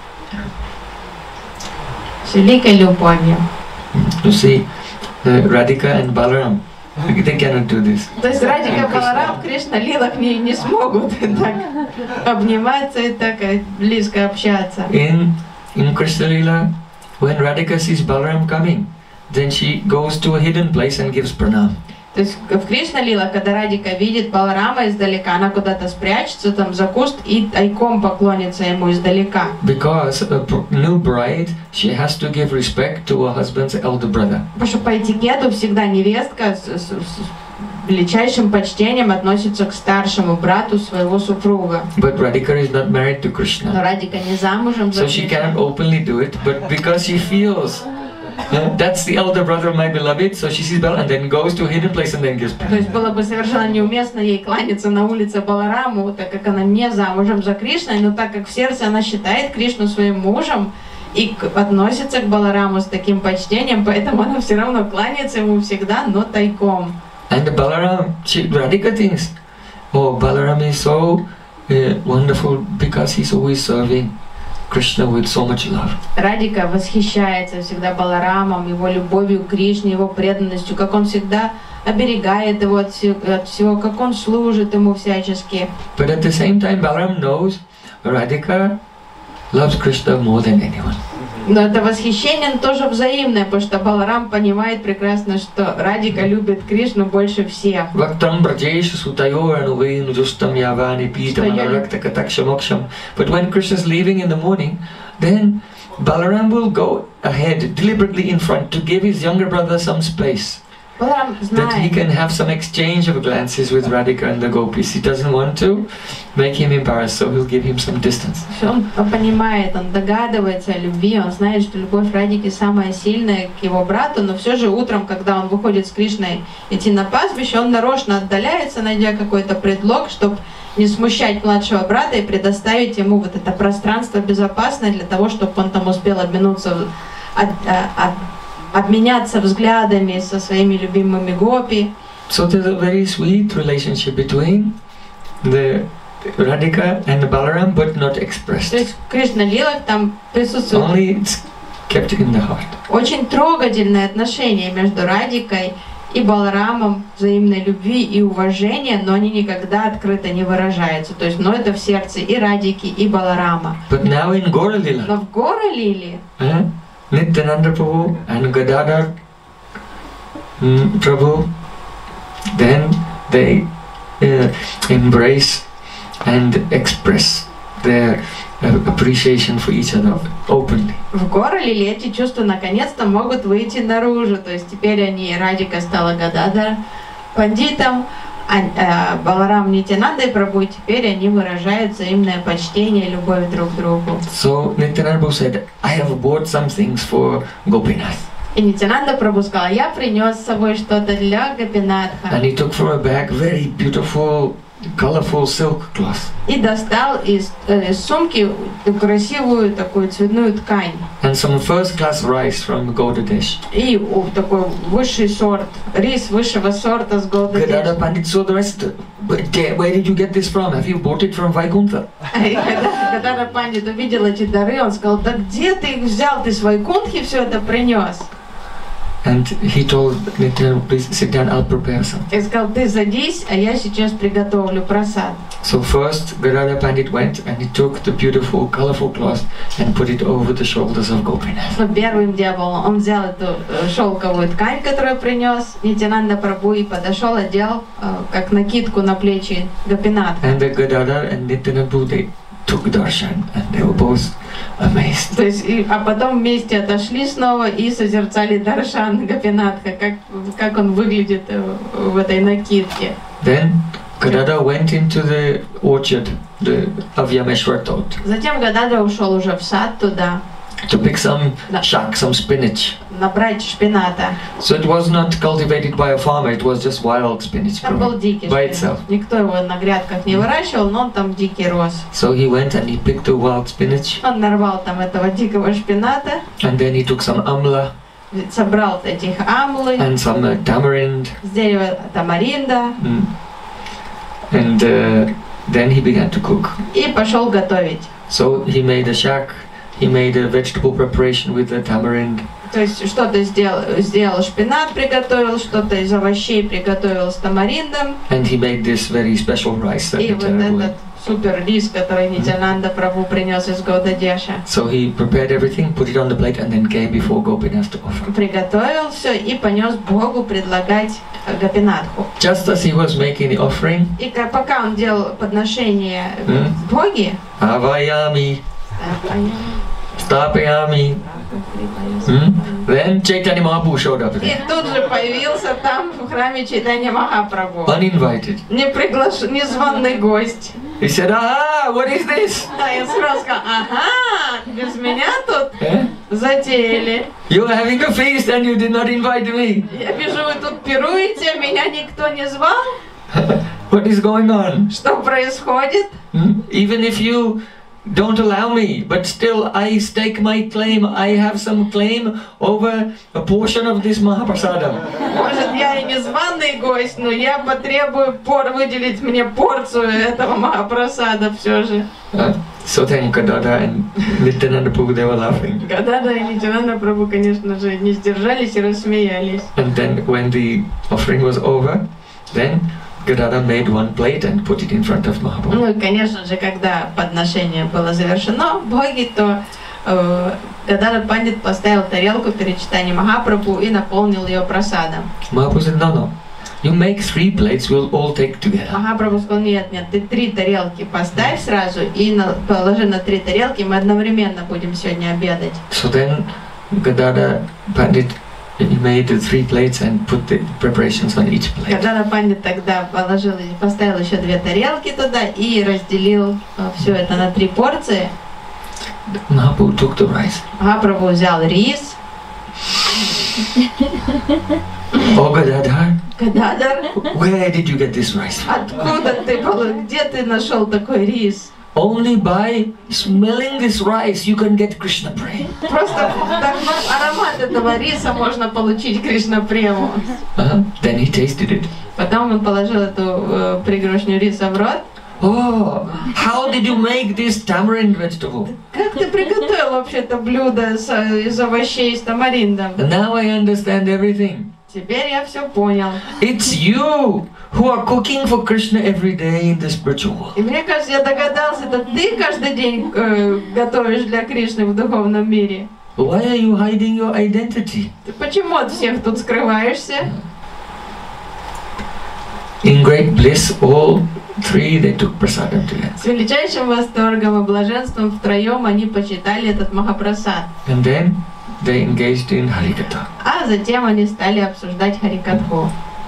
с великой любовью. You see, Radhika and Balaram, they cannot do this. То есть Радика, Баларам, Кришна, Лилах не смогут так обниматься и так близко общаться. In Krishna Lila, when Radhika sees Balaram coming, then she goes to a hidden place and gives pranam. То есть в Кришна Лила, когда Радика видит Баларама издалека, она куда-то спрячется там за куст и тайком поклонится ему издалека. Because a new bride, she has to give respect to her husband's elder brother. Потому что по этикету всегда невестка с величайшим почтением относится к старшему брату своего супруга. But Radhika is not married to Но Krishna. Радика не замужем за So she cannot openly do it, but because she feels That's the elder brother of my beloved. So she sees Balaram and then goes to a hidden place and then gives То есть Prabhu. было бы совершенно неуместно ей кланяться на улице Балараму, так как она не замужем за Кришной, но так как в сердце она считает Кришну своим мужем и относится к Балараму с таким почтением, поэтому она все равно кланяется ему всегда, но тайком. And the Balaram, Radhika thinks, oh, Balaram is so wonderful because he's always serving Krishna with so much love. Радика восхищается всегда Баларамом, его любовью к Кришне, его преданностью, как он всегда оберегает его от всего, как он служит ему всячески. But at the same time, Balaram knows Radhika loves Krishna more than anyone. Но это восхищение тоже взаимное, потому что Баларам понимает прекрасно, что Радика любит Кришну больше всех. Vaktam brajeshu sutayoranu justam yavani pitamanaraktha kataksham. But when Krishna is leaving in the morning, then Balaram will go ahead deliberately in front to give his younger brother some space. Баларам That he знает, can have some exchange of glances with Radhika and the gopis. He doesn't want to make him embarrassed, so he'll give him some distance. он понимает, он догадывается о любви, он знает, что любовь Радики самая сильная к его брату, но все же утром, когда он выходит с Кришной идти на пастбище, он нарочно отдаляется, найдя какой-то предлог, чтобы не смущать младшего брата и предоставить ему вот это пространство безопасное для того, чтобы он там успел обменяться взглядами со своими любимыми гопи. So there's a very sweet relationship between the Radhika and the Balaram, but not expressed. То есть в Кришна-лилах там присутствует Only it's kept in the heart. очень трогательное отношение между Радикой и Баларамом, взаимной любви и уважения, но они никогда открыто не выражаются. То есть, но это в сердце и Радики, и Баларама. But now in Gaura Но Lila, в Гора-лиле Nityananda Prabhu and Gadadhar Prabhu, then they embrace and express their appreciation for each other openly. в Гора-лиле эти чувства наконец-то могут выйти наружу. То есть теперь Радика стала Гададхар пандитом, а Баларам Нитянанда и Прабху, и теперь они выражают взаимное почтение и любовь друг к другу. So Nityananda Prabhu said, I have bought some things for Gopinath. И Нитянанда Прабху сказал, я принес с собой что-то для Гопинатха. And he took from a bag very beautiful, colorful silk cloth. И достал из сумки красивую такую цветную ткань. And some first class rice from Gaudadesh. И такой высший сорт, рис высшего сорта с Gadadhar Голдадеш. Pandit saw the rest. Where did you get this from? Have you bought it from Vaikuntha? И когда Пандит увидел эти дары, он сказал, да где ты их взял, ты с Вайкунтхи все это принес? And he told Nityananda, please sit down, I'll prepare some. И сказал, ты садись, а я сейчас приготовлю просад. So first Gadadhar Pandit went and he took the beautiful, colorful cloth and put it over the shoulders of Gopinath. Но первым делом он взял эту шелковую ткань, которую принес Нитянанда Прабху, и подошел, одел как накидку на плечи Гопинатха. And the Gadadhar and Nityananda Prabhu, they took darshan and they were both amazed. То есть, а потом вместе отошли снова и созерцали Даршан Гопинатха, как он выглядит в этой накидке. Then Gadadhar went into the orchard of Yameshwar Tot Затем Гададхар ушел уже в сад туда, to pick some Да. shak, some spinach. набрать шпината. So it was not cultivated by a farmer, it was just wild spinach Там был growing дикий by шпинат. itself. Никто его на грядках не выращивал, но он там дикий рос. So he went and he picked the wild spinach Он нарвал там этого дикого шпината, and then he took some amla собрал этих амлы and some tamarind с дерева тамаринда and then he began to cook. и пошел готовить. So he made a shak, he made a vegetable preparation with the tamarind. То есть что-то сделал шпинат, приготовил, что-то из овощей приготовил с тамариндом. And he made this very special rice that И вот Nityananda этот супер рис, который Нитянанда Прабху принес из Гаудадеша. So he prepared everything, put it on the plate and then came before Gopinath to offer. Приготовил все и понес Богу предлагать Гопинатху. Just as he was making the offering, И пока он делал подношение Боге, Avayami, Stapayami, then Chaitanya Mahaprabhu showed up и there, тут же появился там в храме Чайтанья Махапрабху. uninvited. Незваный гость. He said, what is this? Да, я сразу сказал, ага, без меня тут Eh? затеяли. You're having a feast and you did not invite me. Я вижу, вы тут пируете, а меня никто не звал. What is going on? Что происходит? Even if you don't allow me, but still I stake my claim. I have some claim over a portion of this Mahaprasadam. Может, я и незваный гость, но я потребую выделить мне порцию этого Махапрасада все же. So then Gadada and Nityananda Prabhu, they were laughing. Гадада и Нитянанда Прабху, конечно же, не сдержались и рассмеялись. And then when the offering was over, then Gadada made one plate and put it in front of Mahaprabhu. Ну и, конечно же, когда подношение было завершено в Боге, то Гадада Пандит поставил тарелку перед читанием Махапрабху и наполнил ее прасадом. Mahaprabhu said, no. You make 3 plates, we'll all take together. Махапрабху сказал, нет, ты 3 тарелки поставь сразу и положи на 3 тарелки, мы одновременно будем сегодня обедать. So then Gadada Pandit, he made the 3 plates and put the preparations on each plate. Гадада Пандит тогда поставил еще 2 тарелки туда и разделил все это на 3 порции. Mahaprabhu took the rice. Махапрабху взял рис. Oh Gadadhar, Гададар, where did you get this rice from? откуда где ты нашел такой рис? Only by smelling this rice you can get Krishna prema. Просто вдохнув аромат этого риса можно получить Кришна прему. Then he tasted it. Потом он положил эту пригоршню риса в рот. Oh, how did you make this tamarind vegetable? Как ты приготовил вообще это блюдо из овощей с тамариндом? Now I understand everything. Теперь я все понял. It's you who are cooking for Krishna every day in the spiritual world. И мне кажется, я догадался, это ты каждый день готовишь для Кришны в духовном мире. Why are you hiding your identity? Ты почему от всех тут скрываешься? In great bliss, all 3 they took prasadam together. С величайшим восторгом и блаженством втроем они почитали этот Махапрасад. And then they engaged in Harikatha. А затем они стали обсуждать Харикатху.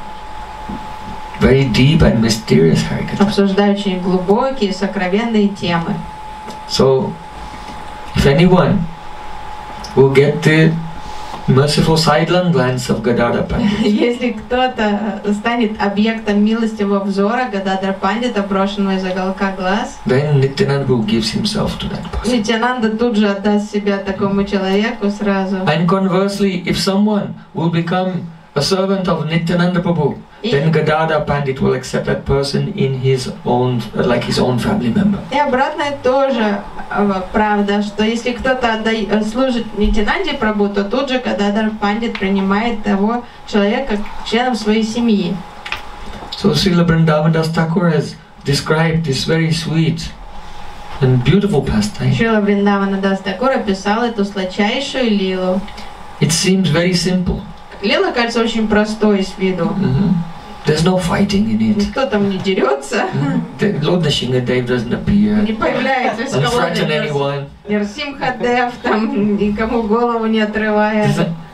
Very deep and mysterious Harikatha. Обсуждая очень глубокие, сокровенные темы. So, if anyone will get the merciful sidelong glance of Gadadhar Pandit, Если кто-то станет объектом милостивого взора Гададхар Пандита, брошенного из уголка глаз, then Nityananda Prabhu gives himself to that person. Нитянанда тут же отдаст себя такому человеку сразу. And conversely, if someone will become a servant of Nityananda Prabhu, then Gadadhar Pandit will accept that person in his own, like his own family member. И обратное тоже правда, что если кто-то служит Нитянанде Прабху, то тут же Гададхар Пандит принимает того человека членом своей семьи. So Srila Vrindavan Das Thakur has described this very sweet and beautiful pastime. Шрила Вриндавана Дас Такур описал эту сладчайшую лилу. It seems very simple. Лила кажется очень простой с виду. There's no fighting in it. Никто там не дерется, Lord Nrsimhadev doesn't appear не появляется из and threaten колонны anyone. Нрсимхадев, там никому голову не отрывая.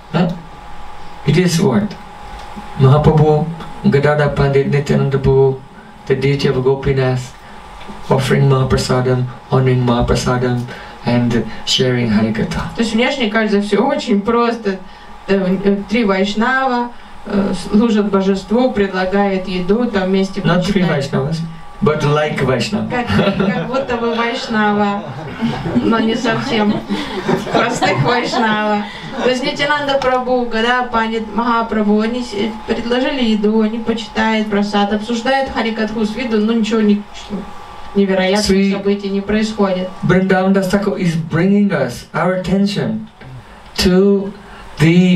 It is what? Mahaprabhu, Gadadhar Pandit, Nityananda Prabhu, the deity of Gopinath, offering Mahaprasadam, honoring Mahaprasadam, and sharing Harikatha. То есть внешне кажется все очень просто. 3 вайшнава служат божеству, предлагают еду, там вместе Not 3 почитают. Vaishnavas, but like Vaishnava. Как будто бы вайшнава, но не совсем простых вайшнава. То есть Нитянанда Прабху, Гададхар Пандит, Махапрабху, они предложили еду, они почитают прасад, обсуждают Харикатху с виду, но ничего невероятных событий не происходит. Vrindavan Das Thakur is bringing us our attention to the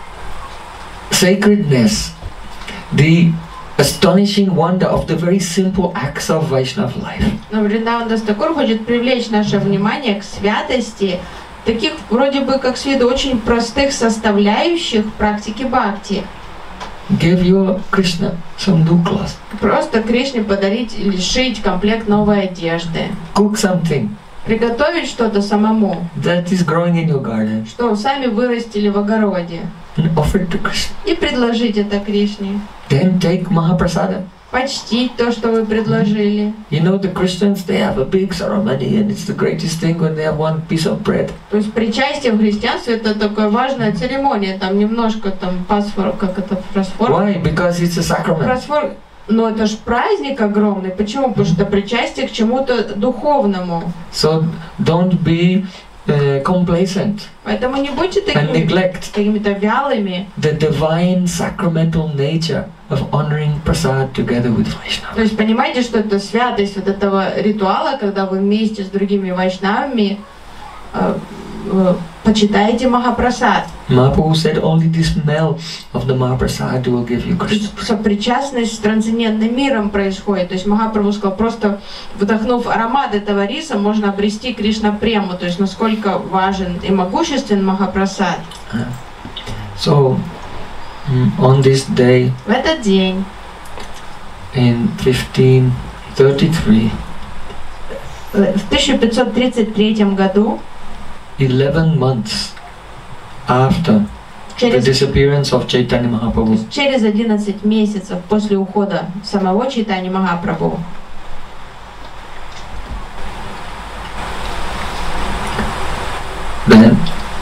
sacredness, the astonishing wonder of the very simple acts of Vaishnava life. Но Вриндаван Дас Такур хочет привлечь наше внимание к святости таких вроде бы как с виду очень простых составляющих практики бхакти. Give your Krishna some new clothes. Просто Кришне подарить или шить комплект новой одежды. Cook something Приготовить что-то самому, that is growing in your garden что сами вырастили в огороде. and offer it to Krishna. И предложить это Кришне. Then take Mahaprasada. почтить то, что вы предложили. You know, the Christians, they have a big ceremony, and it's the greatest thing when they have one piece of bread. То есть причастие в христианстве это такая важная церемония, там немножко там пасфор, как это, просфор. Why? Because it's a sacrament. Просфор, но это ж праздник огромный. Почему? Потому что причастие к чему-то духовному. So don't be complacent Поэтому не будьте and neglect какими-то вялыми. the divine sacramental nature of honoring prasad together with Vaishnava. То есть понимаете, что это святость вот этого ритуала, когда вы вместе с другими вайшнавами почитаете Махапрасад. Mahaprabhu said only the smell of the Mahaprasad will give you Krishna. Сопричастность с трансцендентным миром происходит. То есть Махапрабху сказал, просто вдохнув аромат этого риса, можно обрести Кришна прему. То есть насколько важен и могуществен Махапрасад. So on this day, В этот день, in 1533, в 1533 году, 11 months after the disappearance of Chaitanya Mahaprabhu, через 11 месяцев после ухода самого Чайтаньи Махапрабху, then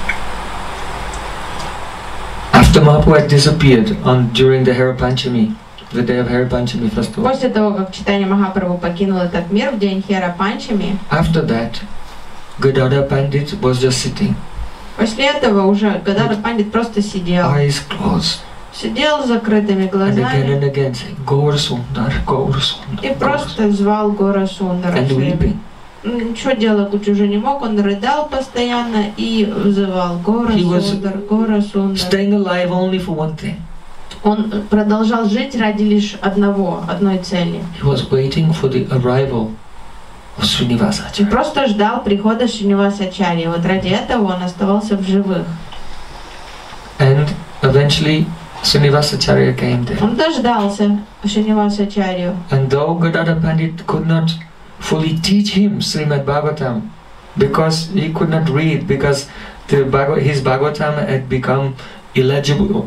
after Mahaprabhu had disappeared during the Hera Panchami, the day of Hera Panchami festival, после того, как Чайтанья Махапрабху покинул этот мир в день Хера Панчами, after that, Gadadhar Pandit was just sitting, после этого уже Гададхар Пандит просто сидел. eyes closed, Сидел с закрытыми and глазами again saying, Gaur Sundar, Gaur Sundar, и просто звал Гора Сундара. and weeping. Ничего делать уже не мог, он рыдал постоянно и взывал Гора He was Сундар, Гора Сундар. Staying alive only for one thing. Он продолжал жить ради лишь одной цели. He was waiting for the arrival of Он Srinivasacharya. просто ждал прихода Шринивасачарьи. Вот ради этого он оставался в живых. And eventually Srinivasacharya came there. Он дождался Шринивасачарью. And though Gadadhar Pandit could not fully teach him Srimad Bhagavatam, because he could not read, because his Bhagavatam had become illegible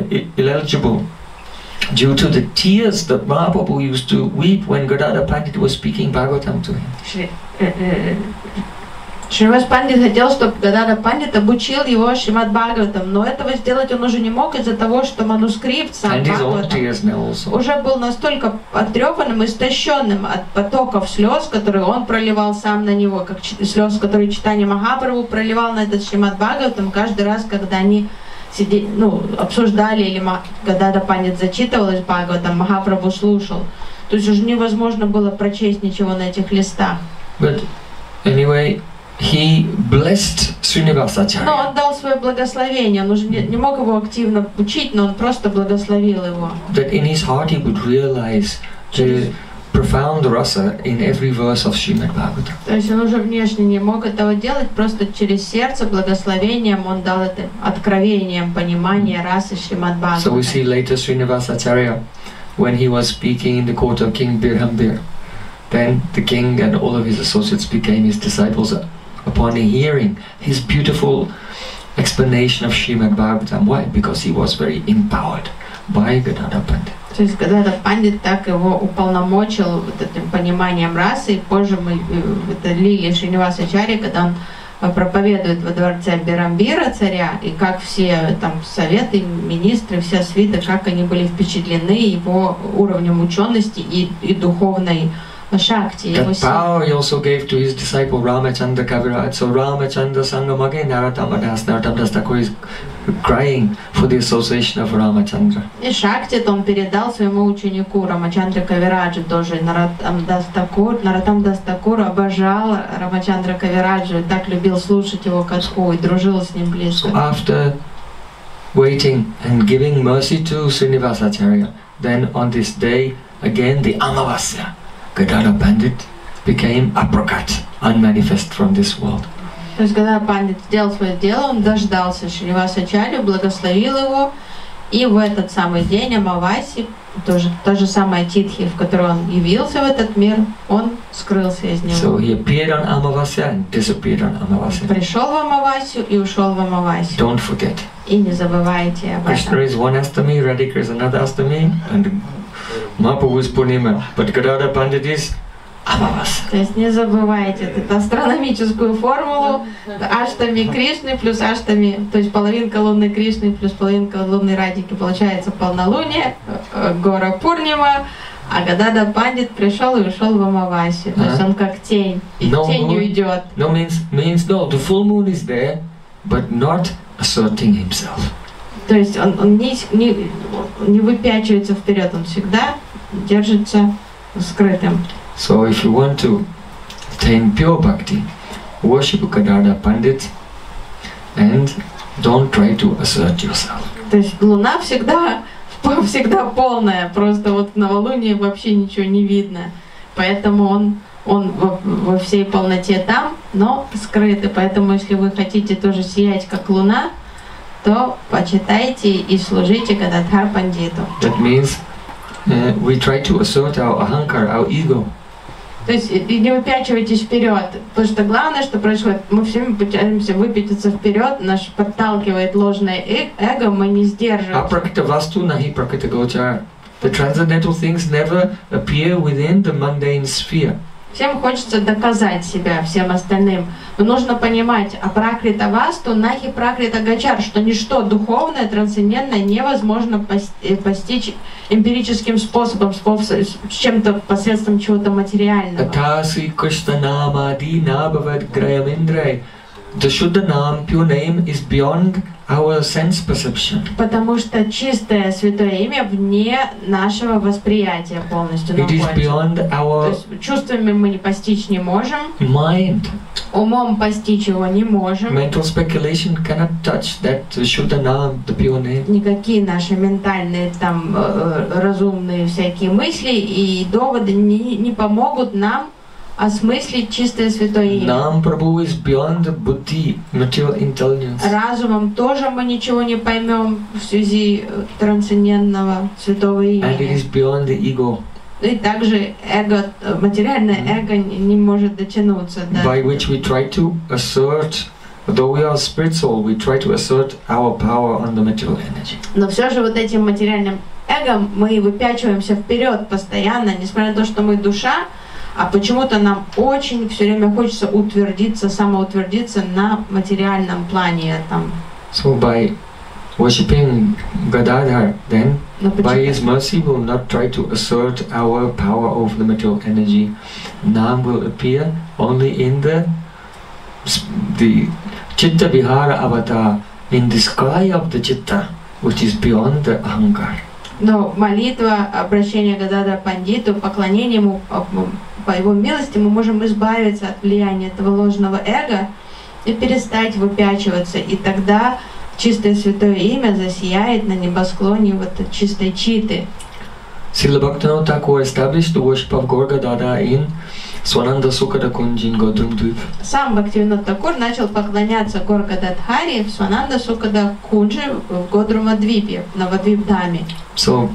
due to the tears that Mahaprabhu used to weep when Gadadhar Pandit was speaking Bhagavatam to him. Шривас Пандит хотел, чтобы Гададхар Пандит обучил его Шримад Бхагаватам, но этого сделать он уже не мог из-за того, что манускрипт сам Бхагаватам уже был настолько потрепанным, истощенным от потоков слез, которые он проливал сам на него, как слез, которые Чайтанья Махапрабху проливал на этот Шримад Бхагаватам каждый раз, когда они обсуждали или Гададхар Пандит зачитывал из Бхагаватам, Махапрабху слушал. То есть уже невозможно было прочесть ничего на этих листах. But anyway, he blessed Srinivasacharya. Но он дал свое благословение, он уже не мог его активно учить, но он просто благословил его. That in his heart he would realize the profound rasa in every verse of Srimad Bhagavatam. То есть он уже внешне не мог этого делать, просто через сердце, благословением он дал это откровением, понимание расы Шримад So we Бхагаватам. see later Srinivasacharya, when he was speaking in the court of King Birhambir, then the king and all of his associates became his disciples upon hearing his beautiful explanation of Srimad Bhagavatam. Why? Because he was very empowered by Gadadhar Pandit. То есть Гададхар Пандит так его уполномочил вот этим пониманием расы, и позже мы это лили Шринивасачарьи, когда он проповедует во дворце Бирамбира царя, и как все там советы, министры, вся свита, как они были впечатлены его уровнем учености и духовной шакти. That power he also gave to his disciple Ramachandra Kaviraj. So Ramachandra Sangamage Narottam Das Thakur is crying for the association of Ramachandra. И шакти он передал своему ученику Рамачандре Кавираджу тоже. Нароттам Дас Тхакур обожал Рамачандра Кавираджу, так любил слушать его катху и дружил с ним близко. So after waiting and giving mercy to Srinivasacharya, then on this day again the Amavasya, Gadadhar Pandit became aprakat, unmanifest from this world. То есть, когда Пандит сделал свое дело, он дождался Шринивасачарью, благословил его, и в этот самый день Амаваси, тоже та же самая Титхи, в которой он явился в этот мир, он скрылся из него. So he appeared on Amavasya and disappeared on Amavasya. Пришел в Амавасию и ушел в Амавасию. Don't forget. И не забывайте об Krishna этом. is one Astami, Radhika is another Astami, and Mahaprabhu is Purnima, but Gadadhar Pandit is Amavasya. То есть не забывайте эту астрономическую формулу. Аштами Кришны плюс аштами, то есть половинка лунной Кришны плюс половинка лунной Радхики, получается полнолуние, гора Пурнима, а Гададхар Пандит пришел и ушел в Амавасию. То есть он как тень, и тенью идет. No means no, the full moon is there, but not asserting himself. То есть он не выпячивается вперед, он всегда держится скрытым. So if you want to attain pure bhakti, worship Gadadhar Pandit and don't try to assert yourself. То есть луна всегда полная, просто вот в новолуние вообще ничего не видно. Поэтому он во всей полноте там, но скрытый. Поэтому если вы хотите тоже сиять как луна, то почитайте и служите Гададхар Пандиту. That means we try to assert our ahankar, our ego. То есть и не выпячивайтесь вперед, потому что главное, что происходит, мы все время пытаемся выпятиться вперед, нас подталкивает ложное эго, мы не сдерживаем. Aprakita vastu nahi prakita gochar. The transcendental things never appear within the mundane sphere. Всем хочется доказать себя всем остальным. Но нужно понимать, апракрита васту, нахи пракрита гачар, что ничто духовное, трансцендентное невозможно постичь эмпирическим способом, с чем-то посредством чего-то материального. The Shuddha Nam, pure name, is beyond our sense perception. Потому что чистое святое имя вне нашего восприятия полностью находится. It is beyond our То есть чувствами мы не постичь не можем. Mind. Умом постичь его не можем. Mental speculation cannot touch that Shuddha Nam, the pure name. Никакие наши ментальные там разумные всякие мысли и доводы не помогут нам осмыслить чистое святое имя. Nam Prabhu is beyond the buddhi, material intelligence. Разумом тоже мы ничего не поймем в связи трансцендентного святого имени. And it is beyond the ego. И также эго, материальное эго не может дотянуться до. By which we try to assert, though we are spirit soul, we try to assert our power on the material energy. Но все же вот этим материальным эго мы выпячиваемся вперед постоянно, несмотря на то, что мы душа. А почему-то нам очень все время хочется утвердиться, самоутвердиться на материальном плане там. So by worshipping Gadadhar, then by his mercy we'll not try to assert our power over the material energy. Nam will appear only in the Chitta Vihara Avatar, in the sky of the Chitta, which is beyond the Ahankar. Но молитва, обращение к Гададхар Пандиту, поклонение ему, по его милости мы можем избавиться от влияния этого ложного эго и перестать выпячиваться. И тогда чистое святое имя засияет на небосклоне вот чистой читы. Srila Bhaktivinoda Thakur established the worship of Gaur Gadadhar in Swananda Sukada Kunj in Godrumdvip. Сам Бхактивинода Такур начал поклоняться Гор Гададхари в Свананда Сукада Кунджи в Годрумадвипе, на Вадвипдхаме. So,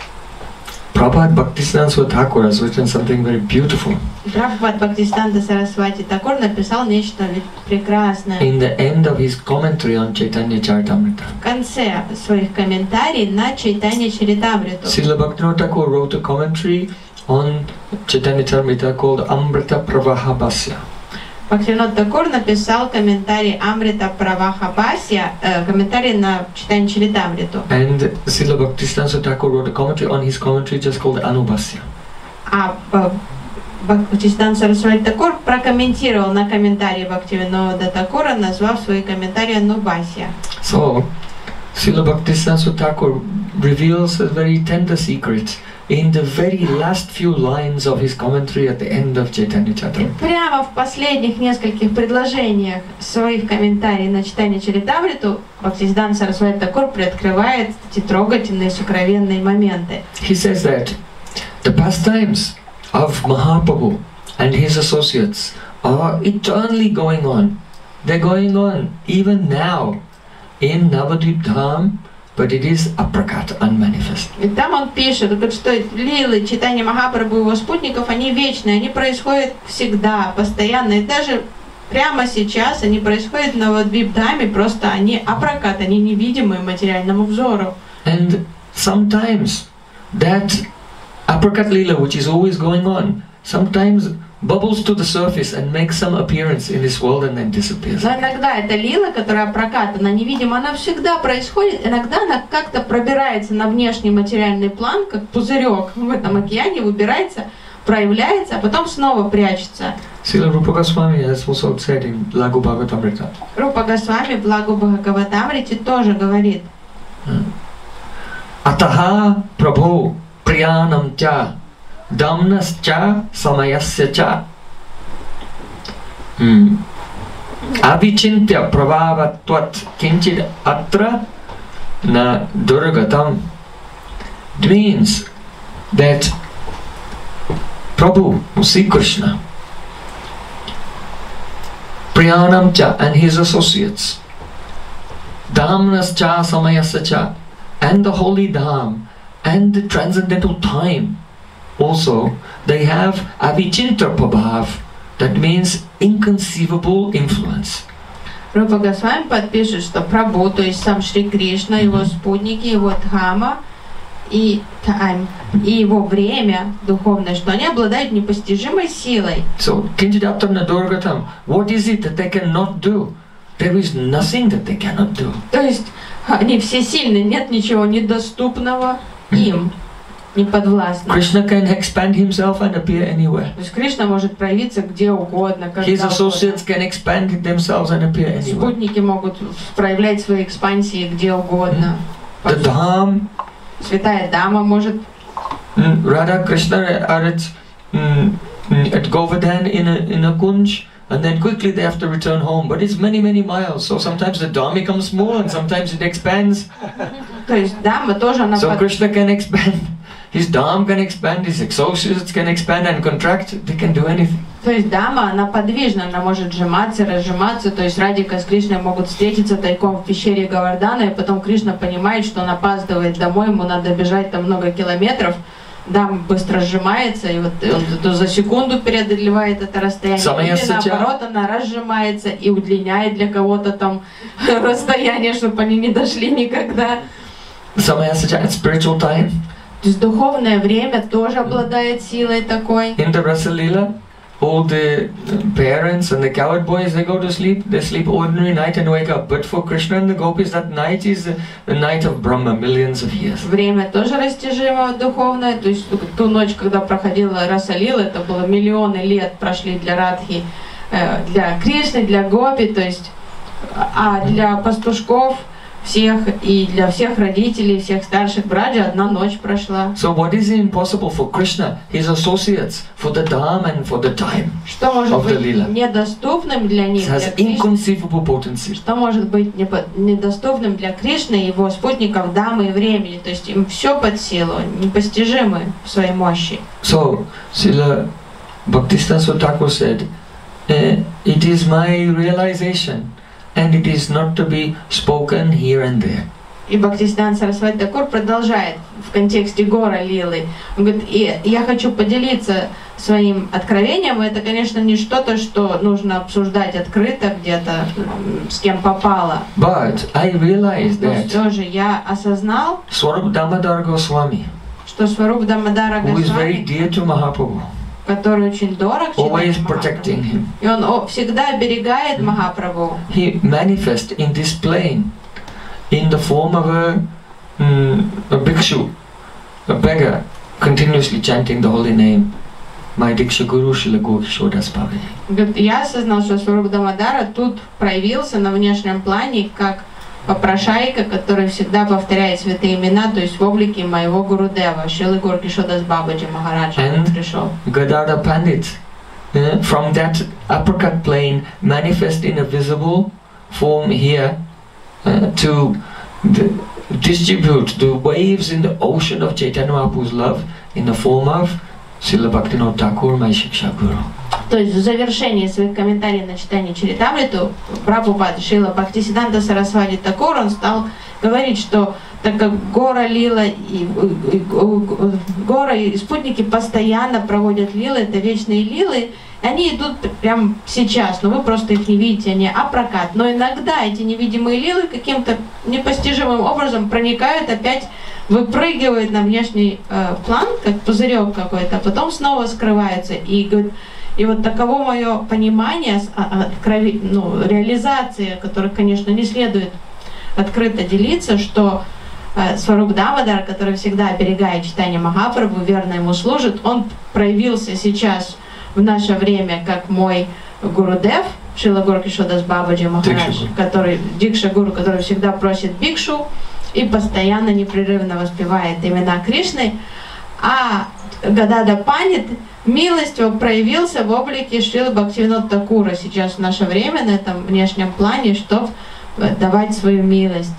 Prabhupada Bhaktisiddhanta Saraswati Thakur has written something very beautiful. Прабхупад Бхактисиданта Сарасвати Такур написал нечто прекрасное. In the end of his commentary on Chaitanya Charitamrita. В конце своих комментариев на Чайтанья Чаритамриту. Srila Bhaktivinoda Thakur wrote a commentary on Chaitanya Charitamrita called Amrita Pravahabhasya. Бхактивинода Такур написал комментарий Амрита Правахабасья, комментарий на Чайтанья Чаритамриту. And Srila Bhaktisiddhanta Thakur wrote a commentary on his commentary just called Anubhasya. А Бхактисиданта Сарасвати Такур прокомментировал на комментарии Бхактивинода Такура, назвав свои комментарии Анубхасья. So, Srila Bhaktisiddhanta Thakur reveals a very tender secret in the very last few lines of his commentary at the end of Chaitanya Charitamrita. Прямо в последних нескольких предложениях своих комментариев на Чайтанья Чаритамриту Бхактисиданта Сарасвати Такур приоткрывает эти трогательные, сокровенные моменты. He says that the pastimes of Mahaprabhu and his associates are eternally going on. They're going on even now in Navadvip Dham, but it is aprakat, unmanifest. И там он пишет, что лилы Чайтанья Махапрабху и его спутников, они вечные, они происходят всегда, постоянно, и даже прямо сейчас они происходят на Навадвипдхаме, просто они апракат, они невидимы материальному взору. And sometimes that apricot lila, which is always going on, sometimes bubbles to the surface and makes some appearance in this world and then disappears. Но иногда эта лила, которая прокатана невидимо, она всегда происходит. Иногда она как-то пробирается на внешний материальный план, как пузырек в этом океане, выбирается, проявляется, а потом снова прячется. Srila Rupa Goswami has also said in Laghu Bhagavatamrita. Рупа Госвами в Лагу Бхагаватамрите тоже говорит. Ataha Prabhu Priyanam Cha Damnas Cha Samayasya Cha Avichintya Prabhavatvat Kinchid Atra Na Durgatam. It means that Prabhu, Sri Krishna, Priyanam Cha and his associates, Dhamnas Cha Samayasya Cha, and the holy Dham and the transcendental time also, they have Avichinta Prabhav, that means inconceivable influence. Рупа Госвами подпишет, что Прабху, то есть сам Шри Кришна, его спутники, его Дхама и Тайм, и его время духовное, что они обладают непостижимой силой. So, Kinchidatam Nadurgatam, what is it that they cannot do? There is nothing that they cannot do. То есть они все сильны, нет ничего недоступного им, неподвластного. Krishna can expand himself and appear anywhere. То есть Кришна может проявиться где угодно, когда His associates can expand themselves and appear anywhere. Спутники могут проявлять свои экспансии где угодно. The Dham, Святая Дама может. Radha Krishna are at Govardhan in a kunj, and then quickly they have to return home. But it's many miles, so sometimes the Dham becomes small and sometimes it expands. То есть Дама тоже она. So Krishna can expand. His Dham can expand, his associates can expand and contract, they can do anything. То есть Дама, она подвижна, она может сжиматься, разжиматься, то есть Радика с Кришной могут встретиться тайком в пещере Говардхана, и потом Кришна понимает, что он опаздывает домой, ему надо бежать там много километров, Дама быстро сжимается, и вот он за секунду преодолевает это расстояние, или наоборот, она разжимается и удлиняет для кого-то там расстояние, чтобы они не дошли никогда. Samayasya at spiritual time. То есть духовное время тоже обладает силой такой. In the Rasa Leela, all the parents and the cowherd boys, they go to sleep. They sleep ordinary night and wake up. But for Krishna and the gopis, that night is the night of Brahma, millions of years. Время тоже растяжимо духовное. То есть ту ночь, когда проходила Раса Лила, это было миллионы лет прошли для Радхи, для Кришны, для гопи. То есть, а для пастушков всех и для всех родителей, всех старших браджи одна ночь прошла. So what is impossible for Krishna, his associates, for the Dham and for the time? Что может быть недоступным для них, для Кришны? Что может быть недоступным для Кришны и его спутников Дамы и времени? То есть им все под силу, непостижимы в своей мощи. So, Srila Bhaktisiddhanta Thakur said, it is my realization. And it is not to be spoken here and there. И Бхактисиданта Сарасвати Тхакур продолжает в контексте Гора Лилы. Он говорит, и я хочу поделиться своим откровением. Это, конечно, не что-то, что нужно обсуждать открыто где-то, с кем попало. But I realized that. Но все же я осознал, Swarup Damodar Goswami, что Сваруб Дамодара who is very Госвами, dear to Mahaprabhu, который очень дорог, always protecting him. И он всегда оберегает Махапрабху. He manifests in this plane in the form of a bhikshu, a beggar, continuously chanting the holy name. My Diksha Guru Srila Gokishore Das Babaji. Я осознал, что Сваруб Дамодара тут проявился на внешнем плане как попрошайка, который всегда повторяет святые имена, то есть в облике моего Гурудева, Шрилы Горкишора Дас Бабаджи Махараджа пришел. Gadadhar Pandit, from that apricot plane, manifest in a visible form here to distribute the waves in the ocean of Chaitanya Mahaprabhu's love in the form of Srila Bhaktivinoda Thakur, my Shiksha Guru. То есть в завершении своих комментариев на читание Чаритамриту Прабхупада Шрила Бхактисиданта Сарасвати Тхакур он стал говорить, что так как Гора Лила Гора и спутники постоянно проводят лилы, это вечные лилы, они идут прямо сейчас, но вы просто их не видите, они прокат. Но иногда эти невидимые лилы каким-то непостижимым образом проникают, опять выпрыгивают на внешний план, как пузырек какой-то, а потом снова скрываются. И вот таково мое понимание реализации, о которой, конечно, не следует открыто делиться, что Сваруб Дамодар, который всегда оберегает читание Махапрабху, верно ему служит, он проявился сейчас в наше время как мой Гурудев, Шрила Горкишор Дас Бабаджи Махарадж, который Дикша Гуру, который всегда просит бикшу и постоянно непрерывно воспевает имена Кришны, а Гадада Пандит милостиво проявился в облике Шрилы Бхактивинода Такура сейчас в наше время на этом внешнем плане, чтобы давать свою милость.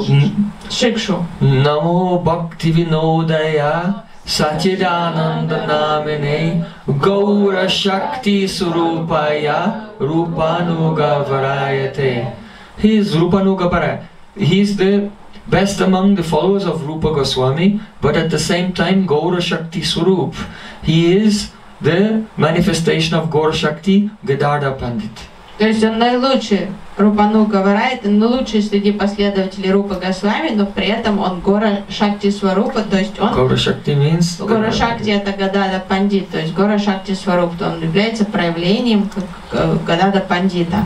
Шикшу. Намо Бхактивинодая Сачидананда Намине Гаура Шакти Сурупая Rupanuga Varayate. He is Rupanuga Varayate. He is the best among the followers of Rupa Goswami, but at the same time Gaura Shakti Surup. He is the manifestation of Gaura Shakti, Gadadhar Pandit. То есть он наилучший, Рупануга Варайата, наилучший среди последователей Рупы Госвами, но при этом он Гора Шакти Сварупа, то есть он... Gaura Shakti means... Гора Шакти это Гадада Пандит, то есть Гора Шакти Сварупа, он является проявлением Гадада Пандита.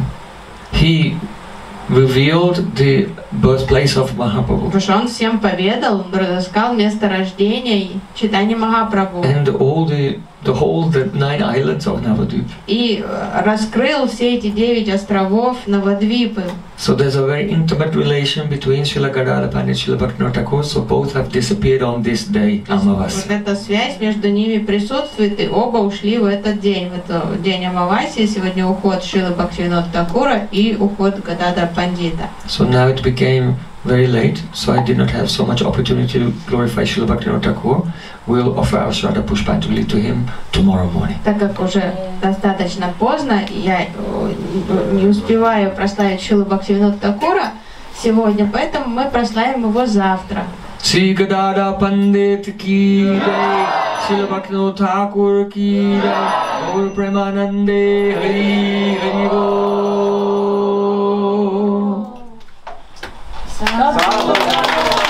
He revealed the birthplace of Mahaprabhu. Потому что он всем поведал, он рассказал место рождения читания Махапрабху. And all the 9 islands of Navadvip. И раскрыл все эти 9 островов Навадвипы. So there's a very intimate relation between Srila Gadadhar Pandit and Srila Bhaktivinoda Thakur. So both have disappeared on this day, Amavasya. Вот эта связь между ними присутствует, и оба ушли в этот день день Амавасии. Сегодня уход Шрилы Бхактивинода Такура и уход Гададхара Пандита. So now it became very late, so I did not have so much opportunity to glorify Srila Bhaktivinoda Thakur. We'll offer our Shraddha Pushpanjali to him tomorrow morning. Так как уже достаточно поздно, я не успеваю прославить Шрилу Бхактивинода Такура сегодня, поэтому мы прославим его завтра. Sri Gadadhar Pandit ki jai, Srila Bhaktivinoda Thakur ki jai, Gaur Premanande Hari Hari Bol.